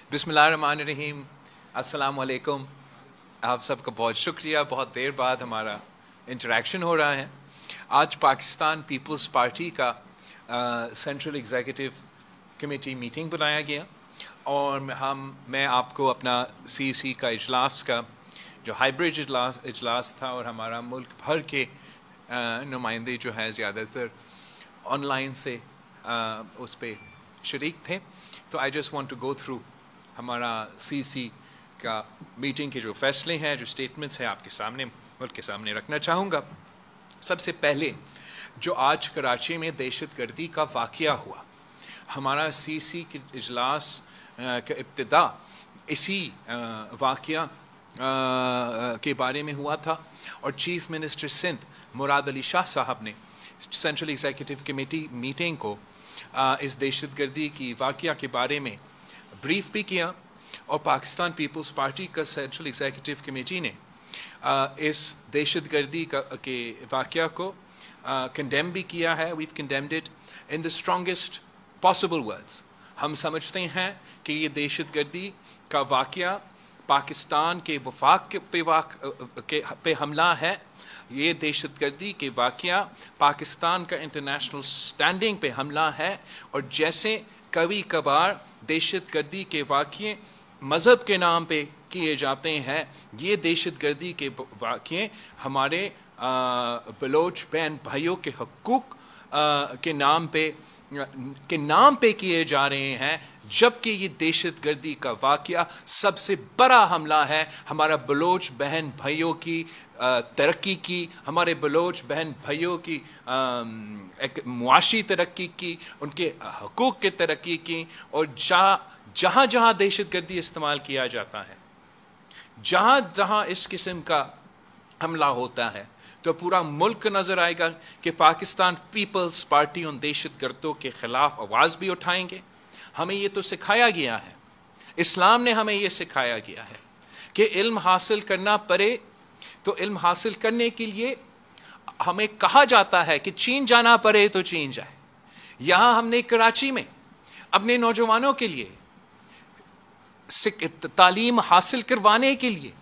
बिस्मिल्लाहिर्रहमानिर्रहीम, अस्सलाम वालेकुम। आप सबका बहुत शुक्रिया, बहुत देर बाद हमारा इंटरेक्शन हो रहा है। आज पाकिस्तान पीपल्स पार्टी का सेंट्रल एग्जीक्यूटिव कमेटी मीटिंग बुलाया गया और मैं आपको अपना सीसी का इजलास का जो हाइब्रिड इजलास था और हमारा मुल्क भर के नुमाइंदे जो है ज़्यादातर ऑनलाइन से उस पर शरीक थे। तो I just want to go through हमारा सीसी का मीटिंग के जो फैसले हैं, जो स्टेटमेंट्स हैं, आपके सामने मुल्क के सामने रखना चाहूँगा। सबसे पहले जो आज कराची में दहशतगर्दी का वाक़या हुआ, हमारा सीसी के इजलास का इब्तिदा इसी वाक़या के बारे में हुआ था और चीफ मिनिस्टर सिंध मुराद अली शाह साहब ने सेंट्रल एग्जीक्यूटिव कमेटी मीटिंग को इस दहशतगर्दी की वाक़या के बारे में ब्रीफ भी किया और पाकिस्तान पीपल्स पार्टी का सेंट्रल एग्जीक्यूटिव कमेटी ने इस दहशतगर्दी के वाक़या को कंडेम भी किया है। We've condemned it in the strongest possible words. हम समझते हैं कि ये दहशतगर्दी का वाक़या पाकिस्तान के वफाक पे हमला है। ये दहशतगर्दी के वाक़या पाकिस्तान का इंटरनेशनल स्टैंडिंग पे हमला है और जैसे कभी कभार दहशतगर्दी के वाक़ये मज़हब के नाम पे किए जाते हैं, ये दहशतगर्दी के वाक़ये हमारे बलोच बहन भाइयों के हकूक़ के नाम पे किए जा रहे हैं, जबकि ये दहशतगर्दी का वाक़या सबसे बड़ा हमला है हमारा बलोच बहन भाइयों की तरक्की की, हमारे बलोच बहन भाइयों की एक मुआशी तरक्की की, उनके हकूक़ के तरक्की की। और जहाँ जहाँ दहशतगर्दी इस्तेमाल किया जाता है, जहाँ जहाँ इस किस्म का हमला होता है, तो पूरा मुल्क नज़र आएगा कि पाकिस्तान पीपल्स पार्टी उन दहशतगर्दों के ख़िलाफ़ आवाज़ भी उठाएंगे। हमें ये तो सिखाया गया है, इस्लाम ने हमें ये सिखाया गया है कि इल्म हासिल करना पड़े तो इल्म हासिल करने के लिए हमें कहा जाता है कि चीन जाना पड़े तो चीन जाए। यहाँ हमने कराची में अपने नौजवानों के लिए तालीम हासिल करवाने के लिए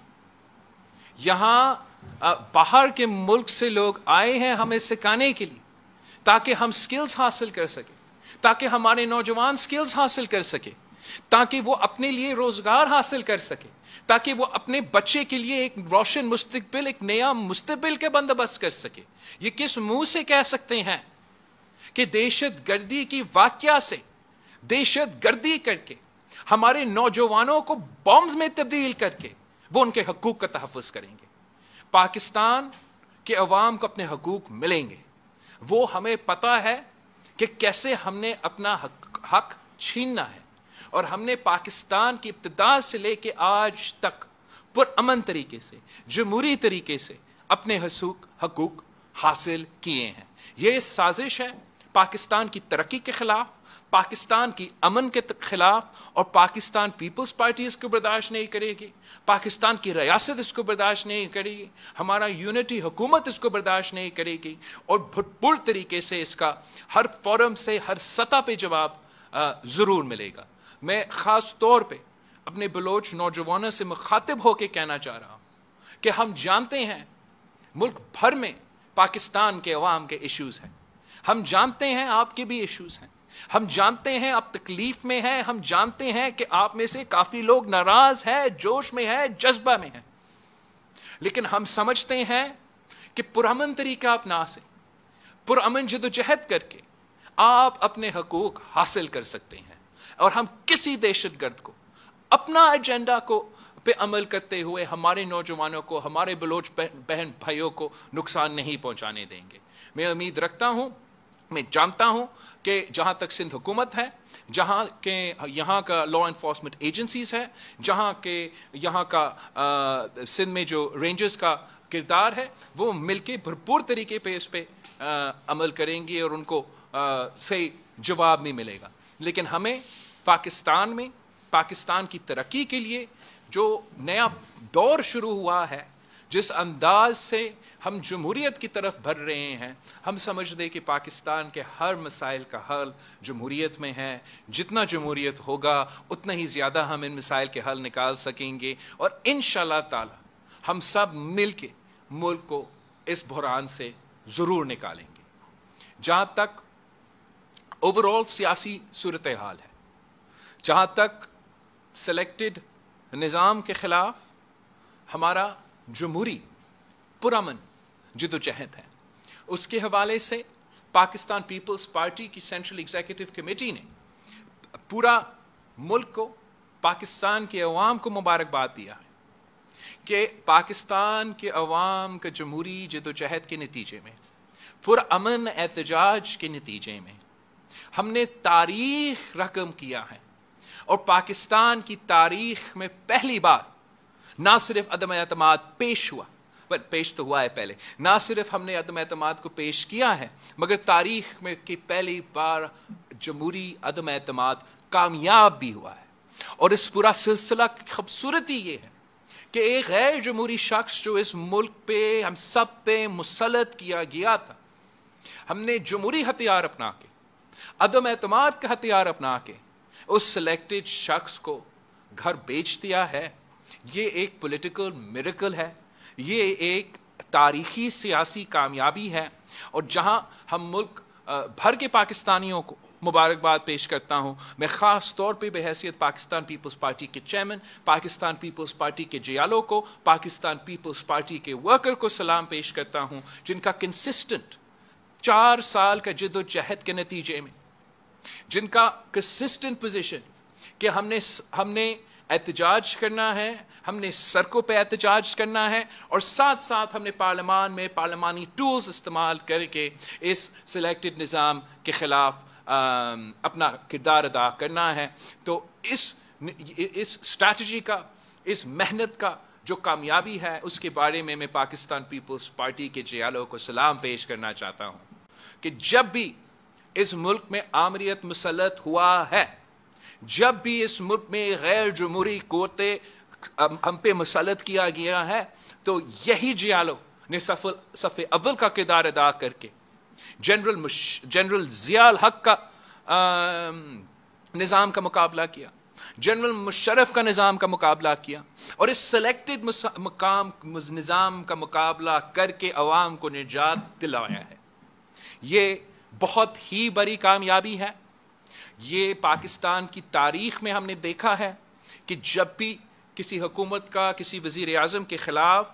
यहाँ बाहर के मुल्क से लोग आए हैं हमें सिखाने के लिए, ताकि हम स्किल्स हासिल कर सकें, ताकि हमारे नौजवान स्किल्स हासिल कर सके, ताकि वो अपने लिए रोज़गार हासिल कर सके, ताकि वो अपने बच्चे के लिए एक रोशन मुस्तकबिल, एक नया मुस्तकबिल के बंदोबस्त कर सके। ये किस मुंह से कह सकते हैं कि दहशतगर्दी की वाक़या से दहशतगर्दी करके हमारे नौजवानों को बॉम्ब्स में तब्दील करके वो उनके हकूक़ का तहफ़्फ़ुज़ करेंगे। पाकिस्तान के अवाम को अपने हकूक़ मिलेंगे। वो हमें पता है कि कैसे हमने अपना हक छीनना है और हमने पाकिस्तान की इब्तिदा से लेके आज तक पुरअमन तरीके से, जमहूरी तरीके से अपने हकूक़ हासिल किए हैं। ये साजिश है पाकिस्तान की तरक्की के ख़िलाफ़, पाकिस्तान की अमन के ख़िलाफ़, और पाकिस्तान पीपल्स पार्टी इसको बर्दाश्त नहीं करेगी, पाकिस्तान की रियासत इसको बर्दाश्त नहीं करेगी, हमारा यूनिटी हुकूमत इसको बर्दाश्त नहीं करेगी और भरपूर तरीके से इसका हर फोरम से, हर सतह पे जवाब ज़रूर मिलेगा। मैं ख़ास तौर पे अपने बलोच नौजवानों से मुखातिब होकर कहना चाह रहा हूँ कि हम जानते हैं मुल्क भर में पाकिस्तान के अवाम के इश्यूज़ हैं, हम जानते हैं आपके भी इश्यूज़ हैं, हम जानते हैं आप तकलीफ में हैं, हम जानते हैं कि आप में से काफ़ी लोग नाराज़ हैं, जोश में हैं, जज्बा में हैं, लेकिन हम समझते हैं कि पुरअमन तरीका अपना से, पुरअमन जदोजहद करके आप अपने हकूक़ हासिल कर सकते हैं और हम किसी दहशतगर्द को अपना एजेंडा को पे अमल करते हुए हमारे नौजवानों को, हमारे बलोच बहन भाइयों को नुकसान नहीं पहुंचाने देंगे। मैं उम्मीद रखता हूं, मैं जानता हूं कि जहां तक सिंध हुकूमत है, जहां के यहाँ का लॉ इन्फोर्समेंट एजेंसीज है, जहां के यहाँ का सिंध में जो रेंजर्स का किरदार है, वो मिलके भरपूर तरीके पे इस पे अमल करेंगे और उनको सही जवाब भी मिलेगा। लेकिन हमें पाकिस्तान में पाकिस्तान की तरक्की के लिए जो नया दौर शुरू हुआ है, جس انداز سے ہم جمہوریت کی طرف بڑھ رہے ہیں، ہم سمجھتے کہ پاکستان کے ہر مسائل کا حل جمہوریت میں ہے، جتنا جمہوریت ہوگا اتنا ہی زیادہ ہم ان مسائل کے حل نکال سکیں گے، اور انشاءاللہ تعالی ہم سب مل کے ملک کو اس بحران سے ضرور نکالیں گے۔ جہاں تک اوورآل سیاسی صورتحال ہے، جہاں تک سلیکٹڈ نظام کے خلاف ہمارا جمہوری پرامن جدوجہد ہے، اس کے حوالے سے پاکستان پیپلز پارٹی کی سینٹرل ایگزیکٹو کمیٹی نے پورا ملک کو، پاکستان کے عوام کو مبارکباد دیا ہے کہ پاکستان کے عوام کا جمہوری جدوجہد کے نتیجے میں، پرامن احتجاج کے نتیجے میں ہم نے تاریخ رقم کیا ہے، اور پاکستان کی تاریخ میں پہلی بار نہ صرف عدم اعتماد پیش ہوا، پیش تو ہوا ہے پہلے، نہ صرف ہم نے عدم اعتماد کو پیش کیا ہے، مگر تاریخ میں کی پہلی بار جمہوری عدم اعتماد کامیاب بھی ہوا ہے۔ اور اس پورا سلسلہ کی خوبصورتی یہ ہے کہ ایک غیر جمہوری شخص جو اس ملک پہ ہم سب پہ مسلط کیا گیا تھا، ہم نے جمہوری ہتھیار اپنا کے، عدم اعتماد کا ہتھیار اپنا کے اس سلیکٹڈ شخص کو گھر بیچ دیا ہے۔ یہ ایک پولیٹیکل میریکل ہے، یہ ایک تاریخی سیاسی کامیابی ہے، اور جہاں ہم ملک بھر کے پاکستانیوں کو مبارکباد پیش کرتا ہوں، میں خاص طور پہ بحیثیت پاکستان پیپلز پارٹی کے چیئرمین، پاکستان پیپلز پارٹی کے جیالوں کو، پاکستان پیپلز پارٹی کے ورکر کو سلام پیش کرتا ہوں، جن کا کنسسٹنٹ 4 سال کا جد و جہد کے نتیجے میں، جن کا کنسسٹنٹ پوزیشن کہ ہم نے احتجاج کرنا ہے، ہم نے سڑکوں پہ احتجاج کرنا ہے، اور ساتھ ساتھ ہم نے پارلیمان میں پارلیمانی ٹولز استعمال کر کے اس سلیکٹڈ نظام کے خلاف اپنا کردار ادا کرنا ہے۔ تو اس اسٹریٹجی کا، اس محنت کا جو کامیابی ہے، اس کے بارے میں پاکستان پیپلز پارٹی کے جیالوں کو سلام پیش کرنا چاہتا ہوں کہ جب بھی اس ملک میں آمریت مسلط ہوا ہے، جب بھی اس ملک میں غیر جمہوری قوتیں ہم پہ مسلط کیا گیا ہے، تو یہی جیالوں نے صف اول کا کردار ادا کر کے جنرل ضیاء الحق کا نظام کا مقابلہ کیا، جنرل مشرف کا نظام کا مقابلہ کیا، اور اس سلیکٹڈ نظام کا مقابلہ کر کے عوام کو نجات دلایا ہے۔ یہ بہت ہی بڑی کامیابی ہے۔ یہ پاکستان کی تاریخ میں ہم نے دیکھا ہے کہ جب بھی کسی حکومت کا، کسی وزیر اعظم کے خلاف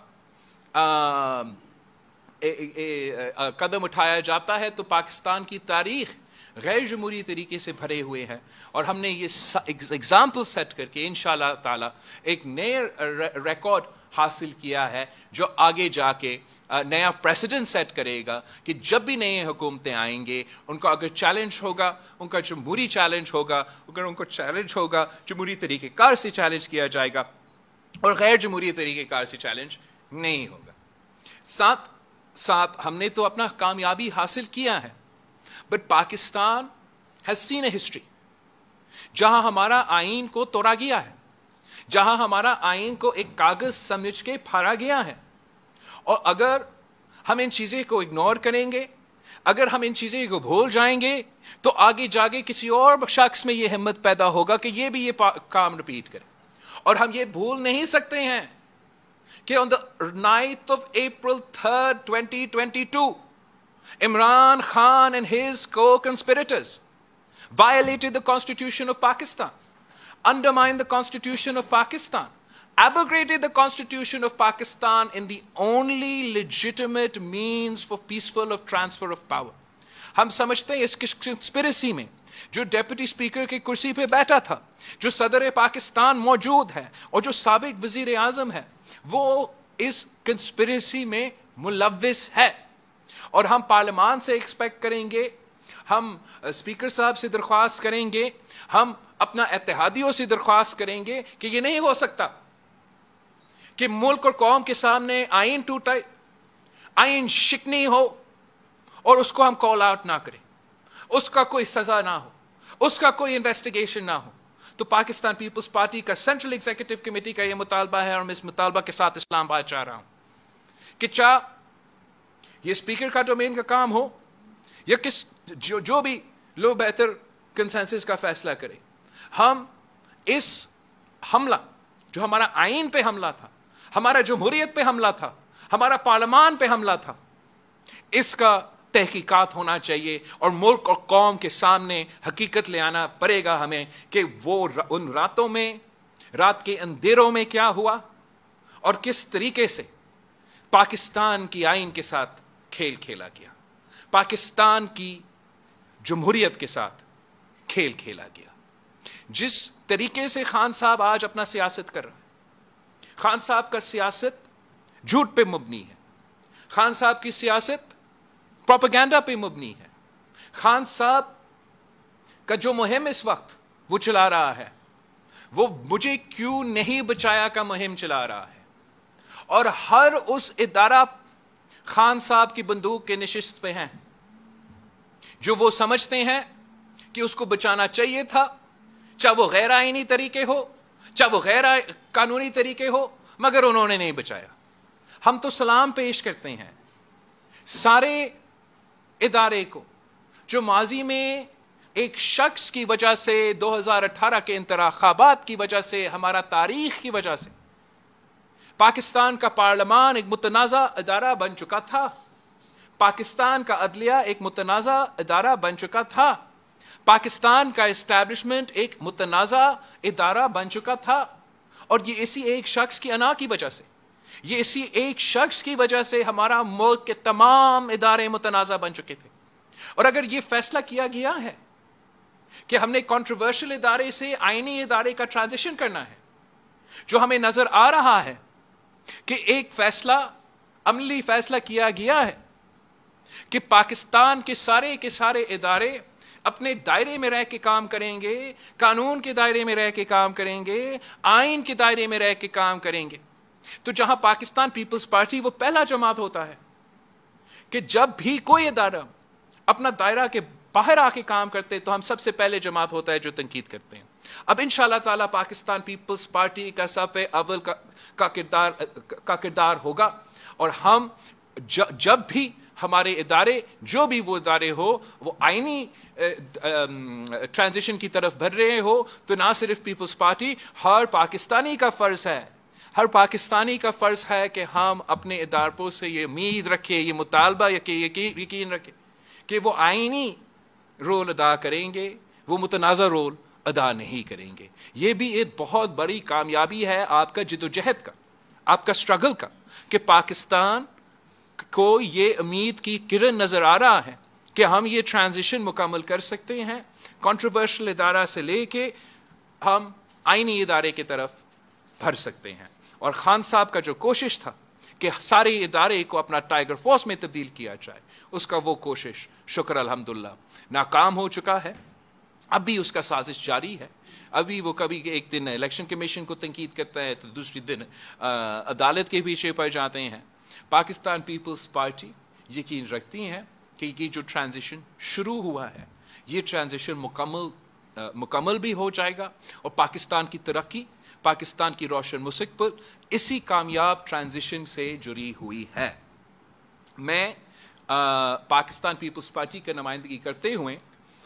قدم اٹھایا جاتا ہے تو پاکستان کی تاریخ غیر جمہوری طریقے سے بھرے ہوئے ہیں، اور ہم نے یہ ایگزامپل سیٹ کر کے انشاءاللہ تعالی ایک نئے ریکارڈ حاصل کیا ہے، جو آگے جا کے نیا پریسیڈنٹ سیٹ کرے گا کہ جب بھی نئے حکومتیں آئیں گے، ان کا اگر چیلنج ہوگا، ان کا جمہوری چیلنج ہوگا، اگر ان کو چیلنج ہوگا جمہوری طریقہ کار سے چیلنج کیا جائے گا، اور غیر جمہوری طریقہ کار سے چیلنج نہیں ہوگا۔ ساتھ ساتھ ہم نے تو اپنا کامیابی حاصل کیا ہے، but Pakistan has seen a history جہاں ہمارا آئین کو توڑا گیا ہے، جہاں ہمارا آئین کو ایک کاغذ سمجھ کے پھاڑا گیا ہے، اور اگر ہم ان چیزیں کو اگنور کریں گے، اگر ہم ان چیزیں کو بھول جائیں گے، تو آگے جاگے کسی اور شخص میں یہ ہمت پیدا ہوگا کہ یہ بھی یہ کام رپیٹ کرے۔ اور ہم یہ بھول نہیں سکتے ہیں کہ on the 9th of April 3rd, 2022, Imran Khan and his co-conspirators violated the Constitution of Pakistan, undermined the Constitution of Pakistan, abrogated the Constitution of Pakistan in the only legitimate means for peaceful of transfer of power. ہم سمجھتے ہیں اس conspiracy میں جو deputy speaker کی کرسی پہ بیٹھا تھا، جو صدر پاکستان موجود ہے، اور جو سابق وزیر اعظم ہے، وہ اس کنسپریسی میں ملوث ہے، اور ہم پارلیمان سے ایکسپیکٹ کریں گے، ہم اسپیکر صاحب سے درخواست کریں گے، ہم اپنا اتحادیوں سے درخواست کریں گے کہ یہ نہیں ہو سکتا کہ ملک اور قوم کے سامنے آئین ٹوٹے، آئین شکنی ہو، اور اس کو ہم کال آؤٹ نہ کریں، اس کا کوئی سزا نہ ہو، اس کا کوئی انویسٹیگیشن نہ ہو۔ تو پاکستان پیپلز پارٹی کا سینٹرل ایگزیکٹو کمیٹی کا یہ مطالبہ ہے، اور میں اس مطالبہ کے ساتھ اسلام آباد چاہ رہا ہوں کہ چاہ یہ اسپیکر کا ڈومین کا کام ہو یا جو بھی لو بہتر کنسنسس کا فیصلہ کرے، ہم اس حملہ جو ہمارا آئین پہ حملہ تھا، ہمارا جمہوریت پہ حملہ تھا، ہمارا پارلیمان پہ حملہ تھا، اس کا تحقیقات ہونا چاہیے اور ملک اور قوم کے سامنے حقیقت لے آنا پڑے گا ہمیں کہ وہ ان راتوں میں، رات کے اندھیروں میں کیا ہوا اور کس طریقے سے پاکستان کی آئین کے ساتھ کھیل کھیلا گیا، پاکستان کی جمہوریت کے ساتھ کھیل کھیلا گیا۔ جس طریقے سے خان صاحب آج اپنا سیاست کر رہا ہے، خان صاحب کا سیاست جھوٹ پہ مبنی ہے، خان صاحب کی سیاست پروپیگنڈا پہ مبنی ہے، خان صاحب کا جو مہم اس وقت وہ چلا رہا ہے وہ مجھے کیوں نہیں بچایا کا مہم چلا رہا ہے، اور ہر اس ادارہ خان صاحب کی بندوق کے نشست پہ ہیں جو وہ سمجھتے ہیں کہ اس کو بچانا چاہیے تھا، چاہے وہ غیر آئینی طریقے ہو، چاہے وہ غیر قانونی طریقے ہو، مگر انہوں نے نہیں بچایا۔ ہم تو سلام پیش کرتے ہیں سارے ادارے کو جو ماضی میں ایک شخص کی وجہ سے، 2018 کے انتخابات کی وجہ سے، ہمارا تاریخ کی وجہ سے پاکستان کا پارلیمان ایک متنازع ادارہ بن چکا تھا، پاکستان کا عدلیہ ایک متنازع ادارہ بن چکا تھا، پاکستان کا اسٹیبلشمنٹ ایک متنازع ادارہ بن چکا تھا، اور یہ اسی ایک شخص کی انا کی وجہ سے، یہ اسی ایک شخص کی وجہ سے ہمارا ملک کے تمام ادارے متنازع بن چکے تھے۔ اور اگر یہ فیصلہ کیا گیا ہے کہ ہم نے کنٹروورشل ادارے سے آئینی ادارے کا ٹرانزیشن کرنا ہے، جو ہمیں نظر آ رہا ہے کہ ایک فیصلہ، عملی فیصلہ کیا گیا ہے کہ پاکستان کے سارے ادارے اپنے دائرے میں رہ کے کام کریں گے، قانون کے دائرے میں رہ کے کام کریں گے، آئین کے دائرے میں رہ کے کام کریں گے، تو جہاں پاکستان پیپلز پارٹی وہ پہلا جماعت ہوتا ہے کہ جب بھی کوئی ادارہ اپنا دائرہ کے باہر آ کے کام کرتے تو ہم سب سے پہلے جماعت ہوتا ہے جو تنقید کرتے ہیں۔ اب انشاءاللہ تعالی پاکستان پیپلز پارٹی کا صف اول کا کردار ہوگا، اور ہم جب بھی ہمارے ادارے، جو بھی وہ ادارے ہو، وہ آئینی ٹرانزیشن کی طرف بڑھ رہے ہو، تو نہ صرف پیپلز پارٹی، ہر پاکستانی کا فرض ہے، ہر پاکستانی کا فرض ہے کہ ہم اپنے اداروں سے یہ امید رکھے، یہ مطالبہ یقین رکھے کہ وہ آئینی رول ادا کریں گے، وہ متنازع رول ادا نہیں کریں گے۔ یہ بھی ایک بہت بڑی کامیابی ہے آپ کا جدوجہد کا، آپ کا اسٹرگل کا، کہ پاکستان کو یہ امید کی کرن نظر آ رہا ہے کہ ہم یہ ٹرانزیشن مکمل کر سکتے ہیں، کنٹروورشل ادارہ سے لے کے ہم آئینی ادارے کی طرف بڑھ سکتے ہیں۔ اور خان صاحب کا جو کوشش تھا کہ سارے ادارے کو اپنا ٹائیگر فورس میں تبدیل کیا جائے، اس کا وہ کوشش شکر الحمدللہ ناکام ہو چکا ہے۔ اب بھی اس کا سازش جاری ہے، ابھی وہ کبھی ایک دن الیکشن کمیشن کو تنقید کرتا ہے تو دوسری دن عدالت کے پیچھے پڑ جاتے ہیں۔ پاکستان پیپلز پارٹی یقین رکھتی ہیں کہ یہ جو ٹرانزیشن شروع ہوا ہے، یہ ٹرانزیشن مکمل بھی ہو جائے گا، اور پاکستان کی ترقی، پاکستان کی روشن مستقبل اسی کامیاب ٹرانزیشن سے جڑی ہوئی ہے۔ میں پاکستان پیپلز پارٹی کا نمائندگی کرتے ہوئے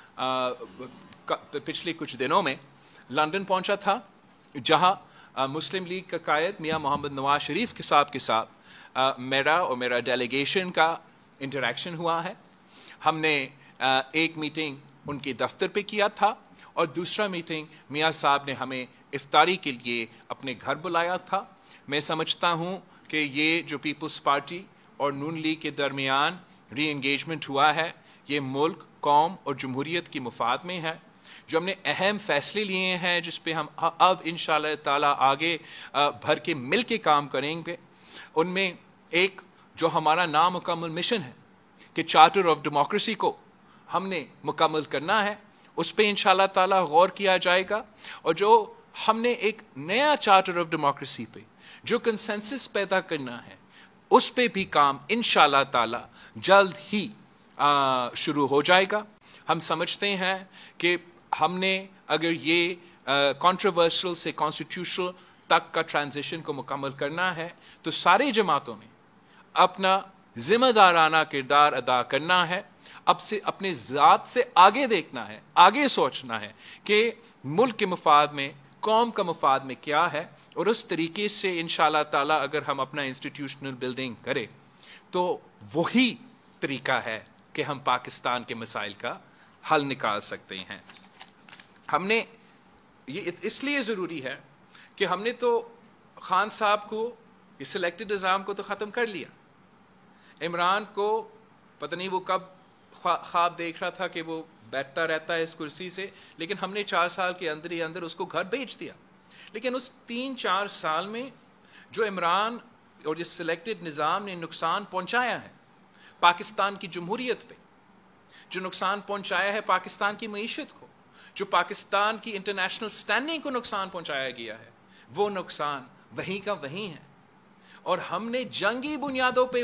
پچھلے کچھ دنوں میں لندن پہنچا تھا، جہاں مسلم لیگ کا قائد میاں محمد نواز شریف کے ساتھ میرا اور میرا ڈیلیگیشن کا انٹریکشن ہوا ہے۔ ہم نے ایک میٹنگ ان کے دفتر پہ کیا تھا، اور دوسرا میٹنگ میاں صاحب نے ہمیں افطاری کے لیے اپنے گھر بلایا تھا۔ میں سمجھتا ہوں کہ یہ جو پیپلز پارٹی اور نون لیگ کے درمیان ری انگیجمنٹ ہوا ہے، یہ ملک، قوم اور جمہوریت کی مفاد میں ہے۔ جو ہم نے اہم فیصلے لیے ہیں جس پہ ہم اب انشاءاللہ تعالیٰ آگے بھر کے مل کے کام کریں گے، ان میں ایک جو ہمارا نامکمل مشن ہے کہ چارٹر آف ڈیموکریسی کو ہم نے مکمل کرنا ہے، اس پہ انشاءاللہ تعالیٰ غور کیا جائے گا، اور جو ہم نے ایک نیا چارٹر آف ڈیموکریسی پہ جو کنسنسس پیدا کرنا ہے، اس پہ بھی کام انشاءاللہ تعالیٰ جلد ہی شروع ہو جائے گا۔ ہم سمجھتے ہیں کہ ہم نے اگر یہ کنٹروورشل سے کانسٹیٹیوشنل تک کا ٹرانزیشن کو مکمل کرنا ہے تو سارے جماعتوں نے اپنا ذمہ دارانہ کردار ادا کرنا ہے، اب سے اپنے ذات سے آگے دیکھنا ہے، آگے سوچنا ہے کہ ملک کے مفاد میں، قوم کا مفاد میں کیا ہے، اور اس طریقے سے انشاءاللہ تعالی اگر ہم اپنا انسٹیٹیوشنل بلڈنگ کریں تو وہی طریقہ ہے کہ ہم پاکستان کے مسائل کا حل نکال سکتے ہیں۔ ہم نے یہ اس لیے ضروری ہے کہ ہم نے تو خان صاحب کو، اس سلیکٹڈ نظام کو تو ختم کر لیا۔ عمران کو پتہ نہیں وہ کب خواب دیکھ رہا تھا کہ وہ بیٹھتا رہتا ہے اس کرسی سے، لیکن ہم نے 4 سال کے اندر ہی اندر اس کو گھر بھیج دیا۔ لیکن اس 3-4 سال میں جو عمران اور اس سلیکٹڈ نظام نے نقصان پہنچایا ہے پاکستان کی جمہوریت پہ، جو نقصان پہنچایا ہے پاکستان کی معیشت کو، جو پاکستان کی انٹرنیشنل سٹینڈنگ کو نقصان پہنچایا گیا ہے، وہ نقصان وہیں کا وہیں ہے، اور ہم نے جنگی بنیادوں پہ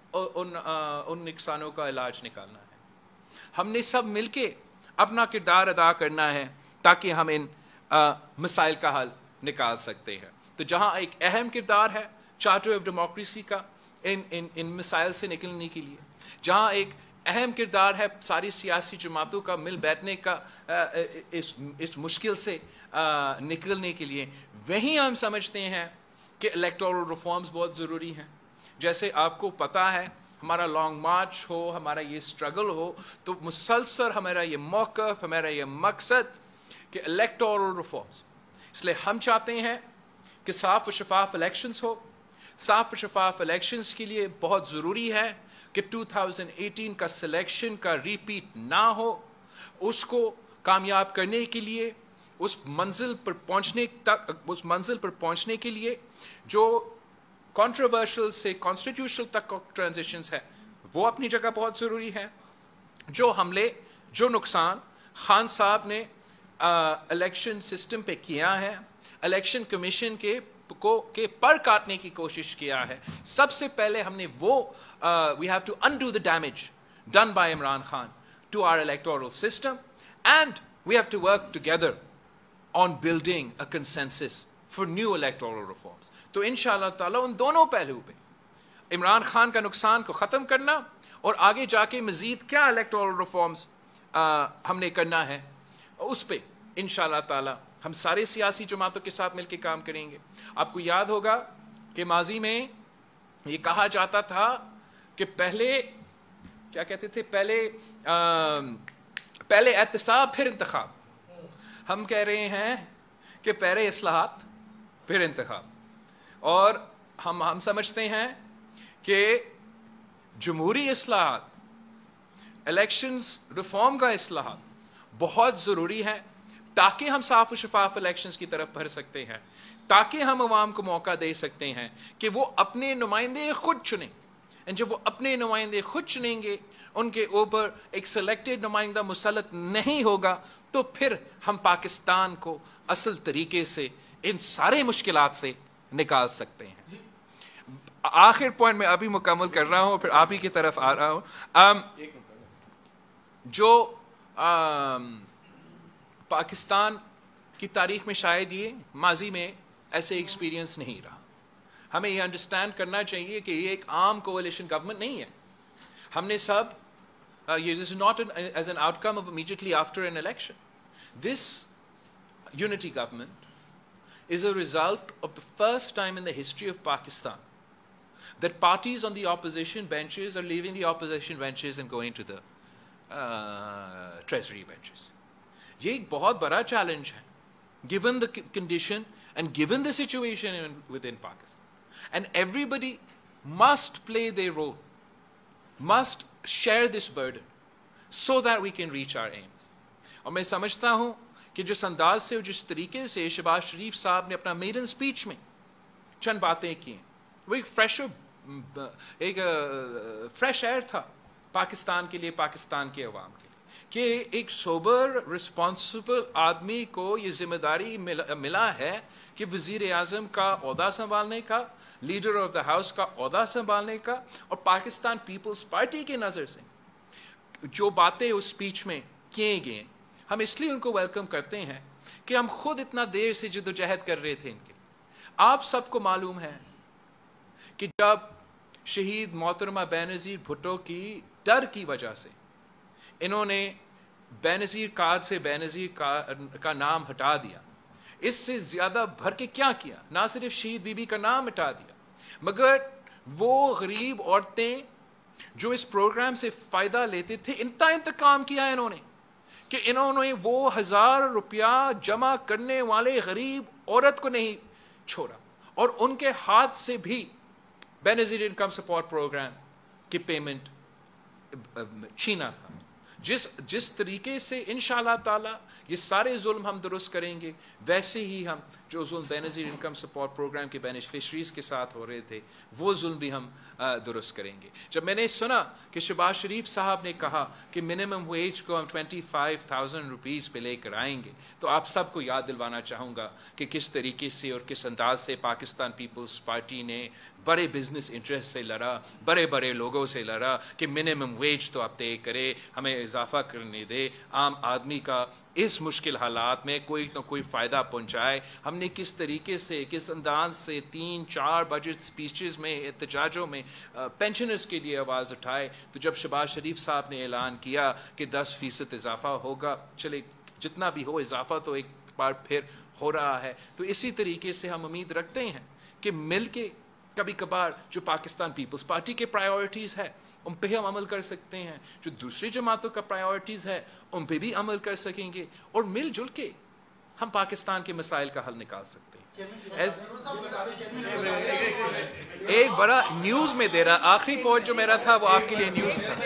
ان نقصانوں کا علاج نکالنا ہے۔ ہم نے سب مل کے اپنا کردار ادا کرنا ہے تاکہ ہم ان مسائل کا حل نکال سکتے ہیں۔ تو جہاں ایک اہم کردار ہے چارٹر آف ڈیموکریسی کا ان مسائل سے نکلنے کے لیے، جہاں ایک اہم کردار ہے ساری سیاسی جماعتوں کا مل بیٹھنے کا اس مشکل سے نکلنے کے لیے، وہیں ہم سمجھتے ہیں کہ الیکٹورل ریفارمز بہت ضروری ہیں۔ جیسے آپ کو پتہ ہے ہمارا لانگ مارچ ہو، ہمارا یہ اسٹرگل ہو، تو مسلسل ہمارا یہ موقف، ہمارا یہ مقصد کہ الیکٹورل ریفارمز، اس لیے ہم چاہتے ہیں کہ صاف و شفاف الیکشنز ہو۔ صاف و شفاف الیکشنز کے لیے بہت ضروری ہے کہ 2018 کا سلیکشن کا ریپیٹ نہ ہو۔ اس کو کامیاب کرنے کے لیے، اس منزل پر پہنچنے کے لیے جو کنٹروورشل سے کانسٹیٹیوشنل تک ٹرانزیشنز ہے وہ اپنی جگہ بہت ضروری ہے۔ جو حملے، جو نقصان خان صاحب نے الیکشن سسٹم پہ کیا ہے، الیکشن کمیشن کے پر کاٹنے کی کوشش کیا ہے، سب سے پہلے ہم نے وہ we have to undo the damage done by Imran Khan to our electoral system, and we have to work together on building a consensus for new electoral reforms۔ تو انشاءاللہ تعالیٰ ان دونوں پہلو پہ، عمران خان کا نقصان کو ختم کرنا اور آگے جا کے مزید کیا الیکٹورل ریفارمز ہم نے کرنا ہے، اس پہ انشاءاللہ تعالیٰ ہم سارے سیاسی جماعتوں کے ساتھ مل کے کام کریں گے۔ آپ کو یاد ہوگا کہ ماضی میں یہ کہا جاتا تھا کہ پہلے کیا کہتے تھے، پہلے احتساب پھر انتخاب۔ ہم کہہ رہے ہیں کہ پہلے اصلاحات پھر انتخاب، اور ہم سمجھتے ہیں کہ جمہوری اصلاحات، الیکشنز ریفارم کا اصلاحات بہت ضروری ہے تاکہ ہم صاف و شفاف الیکشنز کی طرف بڑھ سکتے ہیں، تاکہ ہم عوام کو موقع دے سکتے ہیں کہ وہ اپنے نمائندے خود چنیں۔ جب وہ اپنے نمائندے خود چنیں گے، ان کے اوپر ایک سلیکٹڈ نمائندہ مسلط نہیں ہوگا، تو پھر ہم پاکستان کو اصل طریقے سے ان سارے مشکلات سے نکال سکتے ہیں۔ آخر پوائنٹ میں ابھی مکمل کر رہا ہوں، پھر آپ ہی کی طرف آ رہا ہوں۔ جو پاکستان کی تاریخ میں شاید یہ ماضی میں ایسے ایکسپیرینس نہیں رہا۔ ہمیں یہ انڈرسٹینڈ کرنا چاہیے کہ یہ ایک عام کولیشن گورنمنٹ نہیں ہے۔ ہم نے سب یہ this is not as an outcome of immediately after an election. This unity government is a result of the first time in the history of Pakistan that parties on the opposition benches are leaving the opposition benches and going to the treasury benches. یہ ایک بہت بڑا challenge ہے given the condition and given the situation within Pakistan. And everybody must play their role, must share this burden so that we can reach our aims. اور میں سمجھتا ہوں کہ جس انداز سے اور جس طریقے سے شہباز شریف صاحب نے اپنا میڈن سپیچ میں چند باتیں کی، وہ ایک فریش ایئر تھا پاکستان کے لیے، پاکستان کے عوام کے لیے، کہ ایک سوبر رسپانسبل آدمی کو یہ ذمہ داری ملا ہے کہ وزیر اعظم کا عہدہ سنبھالنے کا، لیڈر آف دا ہاؤس کا عہدہ سنبھالنے کا، اور پاکستان پیپلز پارٹی کی نظر سے جو باتیں اس سپیچ میں کیے گئے، ہم اس لیے ان کو ویلکم کرتے ہیں کہ ہم خود اتنا دیر سے جد و جہد کر رہے تھے ان کے لیے۔ آپ سب کو معلوم ہے کہ جب شہید محترمہ بینظیر بھٹو کی ڈر کی وجہ سے انہوں نے بینظیر کارڈ سے بینظیر کا نام ہٹا دیا. اس سے زیادہ بھر کے کیا کیا؟ نہ صرف شہید بی بی کا نام ہٹا دیا مگر وہ غریب عورتیں جو اس پروگرام سے فائدہ لیتے تھے ان کا انتقام کیا انہوں نے کہ انہوں نے وہ 1000 روپیہ جمع کرنے والے غریب عورت کو نہیں چھوڑا اور ان کے ہاتھ سے بھی بینظیر انکم سپورٹ پروگرام کی پیمنٹ چھینا تھا. جس طریقے سے انشاءاللہ تعالی یہ سارے ظلم ہم درست کریں گے ویسے ہی ہم جو ظلم بینظیر انکم سپورٹ پروگرام کے بینیفیشریز کے ساتھ ہو رہے تھے وہ ظلم بھی ہم درست کریں گے. جب میں نے سنا کہ شہباز شریف صاحب نے کہا کہ منیمم ویج کو ہم 25,000 روپیز پہ لے کر آئیں گے تو آپ سب کو یاد دلوانا چاہوں گا کہ کس طریقے سے اور کس انداز سے پاکستان پیپلز پارٹی نے بڑے بزنس انٹرسٹ سے لڑا, بڑے لوگوں سے لڑا کہ منیمم ویج تو آپ طے کرے, ہمیں اضافہ کرنے دے, عام آدمی کا اس مشکل حالات میں کوئی نہ کوئی فائدہ پہنچائے. ہم نے کس طریقے سے کس انداز سے 3-4 بجٹ سپیچز میں احتجاجوں میں پینشنرز کے لیے آواز اٹھائے. تو جب شہباز شریف صاحب نے اعلان کیا کہ 10% اضافہ ہوگا, چلے جتنا بھی ہو اضافہ تو ایک بار پھر ہو رہا ہے. تو اسی طریقے سے ہم امید رکھتے ہیں کہ مل کے کبھی کبھار جو پاکستان پیپلز پارٹی کے پرائیورٹیز ہے ان پہ ہم عمل کر سکتے ہیں, جو دوسری جماعتوں کا پرائیورٹیز ہے ان پہ بھی عمل کر سکیں گے اور مل جل کے ہم پاکستان کے مسائل کا حل نکال سکتے ہیں. ایک بڑا نیوز میں دے رہا, آخری پوائنٹ جو میرا تھا وہ آپ کے لیے نیوز تھا,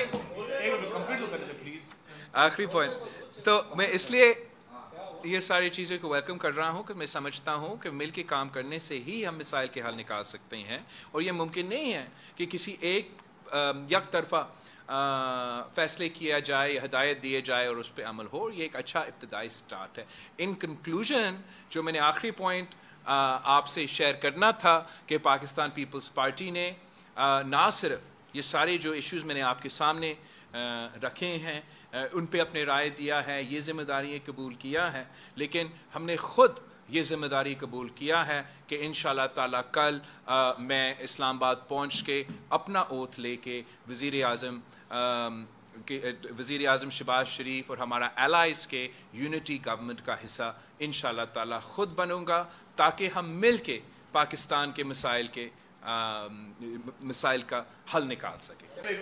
آخری پوائنٹ. تو میں اس لیے یہ ساری چیزیں کو ویلکم کر رہا ہوں کہ میں سمجھتا ہوں کہ مل کے کام کرنے سے ہی ہم مسائل کے حل نکال سکتے ہیں اور یہ ممکن نہیں ہے کہ کسی ایک یک طرفہ فیصلے کیا جائے یا ہدایت دیے جائے اور اس پہ عمل ہو. یہ ایک اچھا ابتدائی سٹارٹ ہے. ان کنکلوژن جو میں نے آخری پوائنٹ آپ سے شیئر کرنا تھا کہ پاکستان پیپلز پارٹی نے نہ صرف یہ سارے جو ایشوز میں نے آپ کے سامنے رکھے ہیں ان پہ اپنے رائے دیا ہے, یہ ذمہ داری قبول کیا ہے, لیکن ہم نے خود یہ ذمہ داری قبول کیا ہے کہ انشاءاللہ تعالی کل میں اسلام آباد پہنچ کے اپنا اوتھ لے کے وزیر اعظم شہباز شریف اور ہمارا الائز کے یونٹی گورنمنٹ کا حصہ انشاءاللہ تعالی خود بنوں گا تاکہ ہم مل کے پاکستان کے مسائل کا حل نکال سکیں.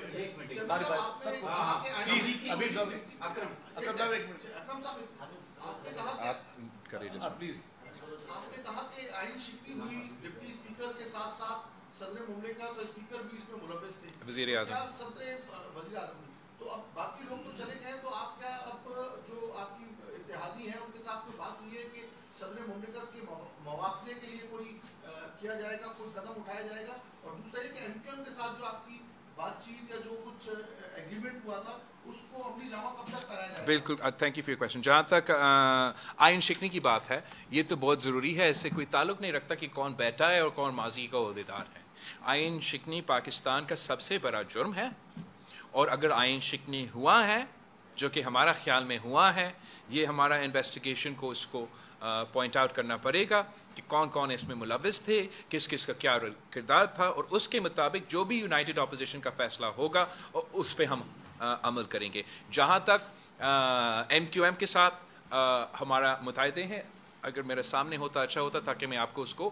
آپ نے کہا کہ آئین شکنی ہوئی ڈپٹی اسپیکر کے ساتھ ساتھ صدر مملکت اور اسپیکر بھی اس میں ملوث تھے, وزیر اعظم وزیر اعظم بھی. تو اب باقی لوگ تو چلے گئے, تو آپ کیا اب جو آپ کی اتحادی ہیں ان کے ساتھ کوئی بات ہوئی ہے کہ صدر مملکت کے مواخذے کے لیے کوئی کیا جائے گا, کوئی قدم اٹھایا جائے گا؟ اور دوسرا یہ کہ MQM کے ساتھ جو آپ کی بات چیت یا جو کچھ ایگریمنٹ ہوا تھا اس کو اپنی جمع کب تک کرایا جائے گا؟ بالکل, thank you for your question. جہاں تک آئین شکنی کی بات ہے یہ تو بہت ضروری ہے, اس سے کوئی تعلق نہیں رکھتا کہ کون بیٹا ہے اور کون ماضی کا عہدیدار ہے. آئین شکنی پاکستان کا سب سے بڑا جرم ہے اور اگر آئین شکنی ہوا ہے جو کہ ہمارا خیال میں ہوا ہے, یہ ہمارا انویسٹیگیشن کو اس کو پوائنٹ آؤٹ کرنا پڑے گا کہ کون کون اس میں ملوث تھے, کس کس کا کیا کردار تھا, اور اس کے مطابق جو بھی یونائٹڈ اپوزیشن کا فیصلہ ہوگا اس پہ ہم عمل کریں گے. جہاں تک MQM کے ساتھ ہمارا متعاہدے ہیں, اگر میرے سامنے ہوتا اچھا ہوتا تاکہ میں آپ کو اس کو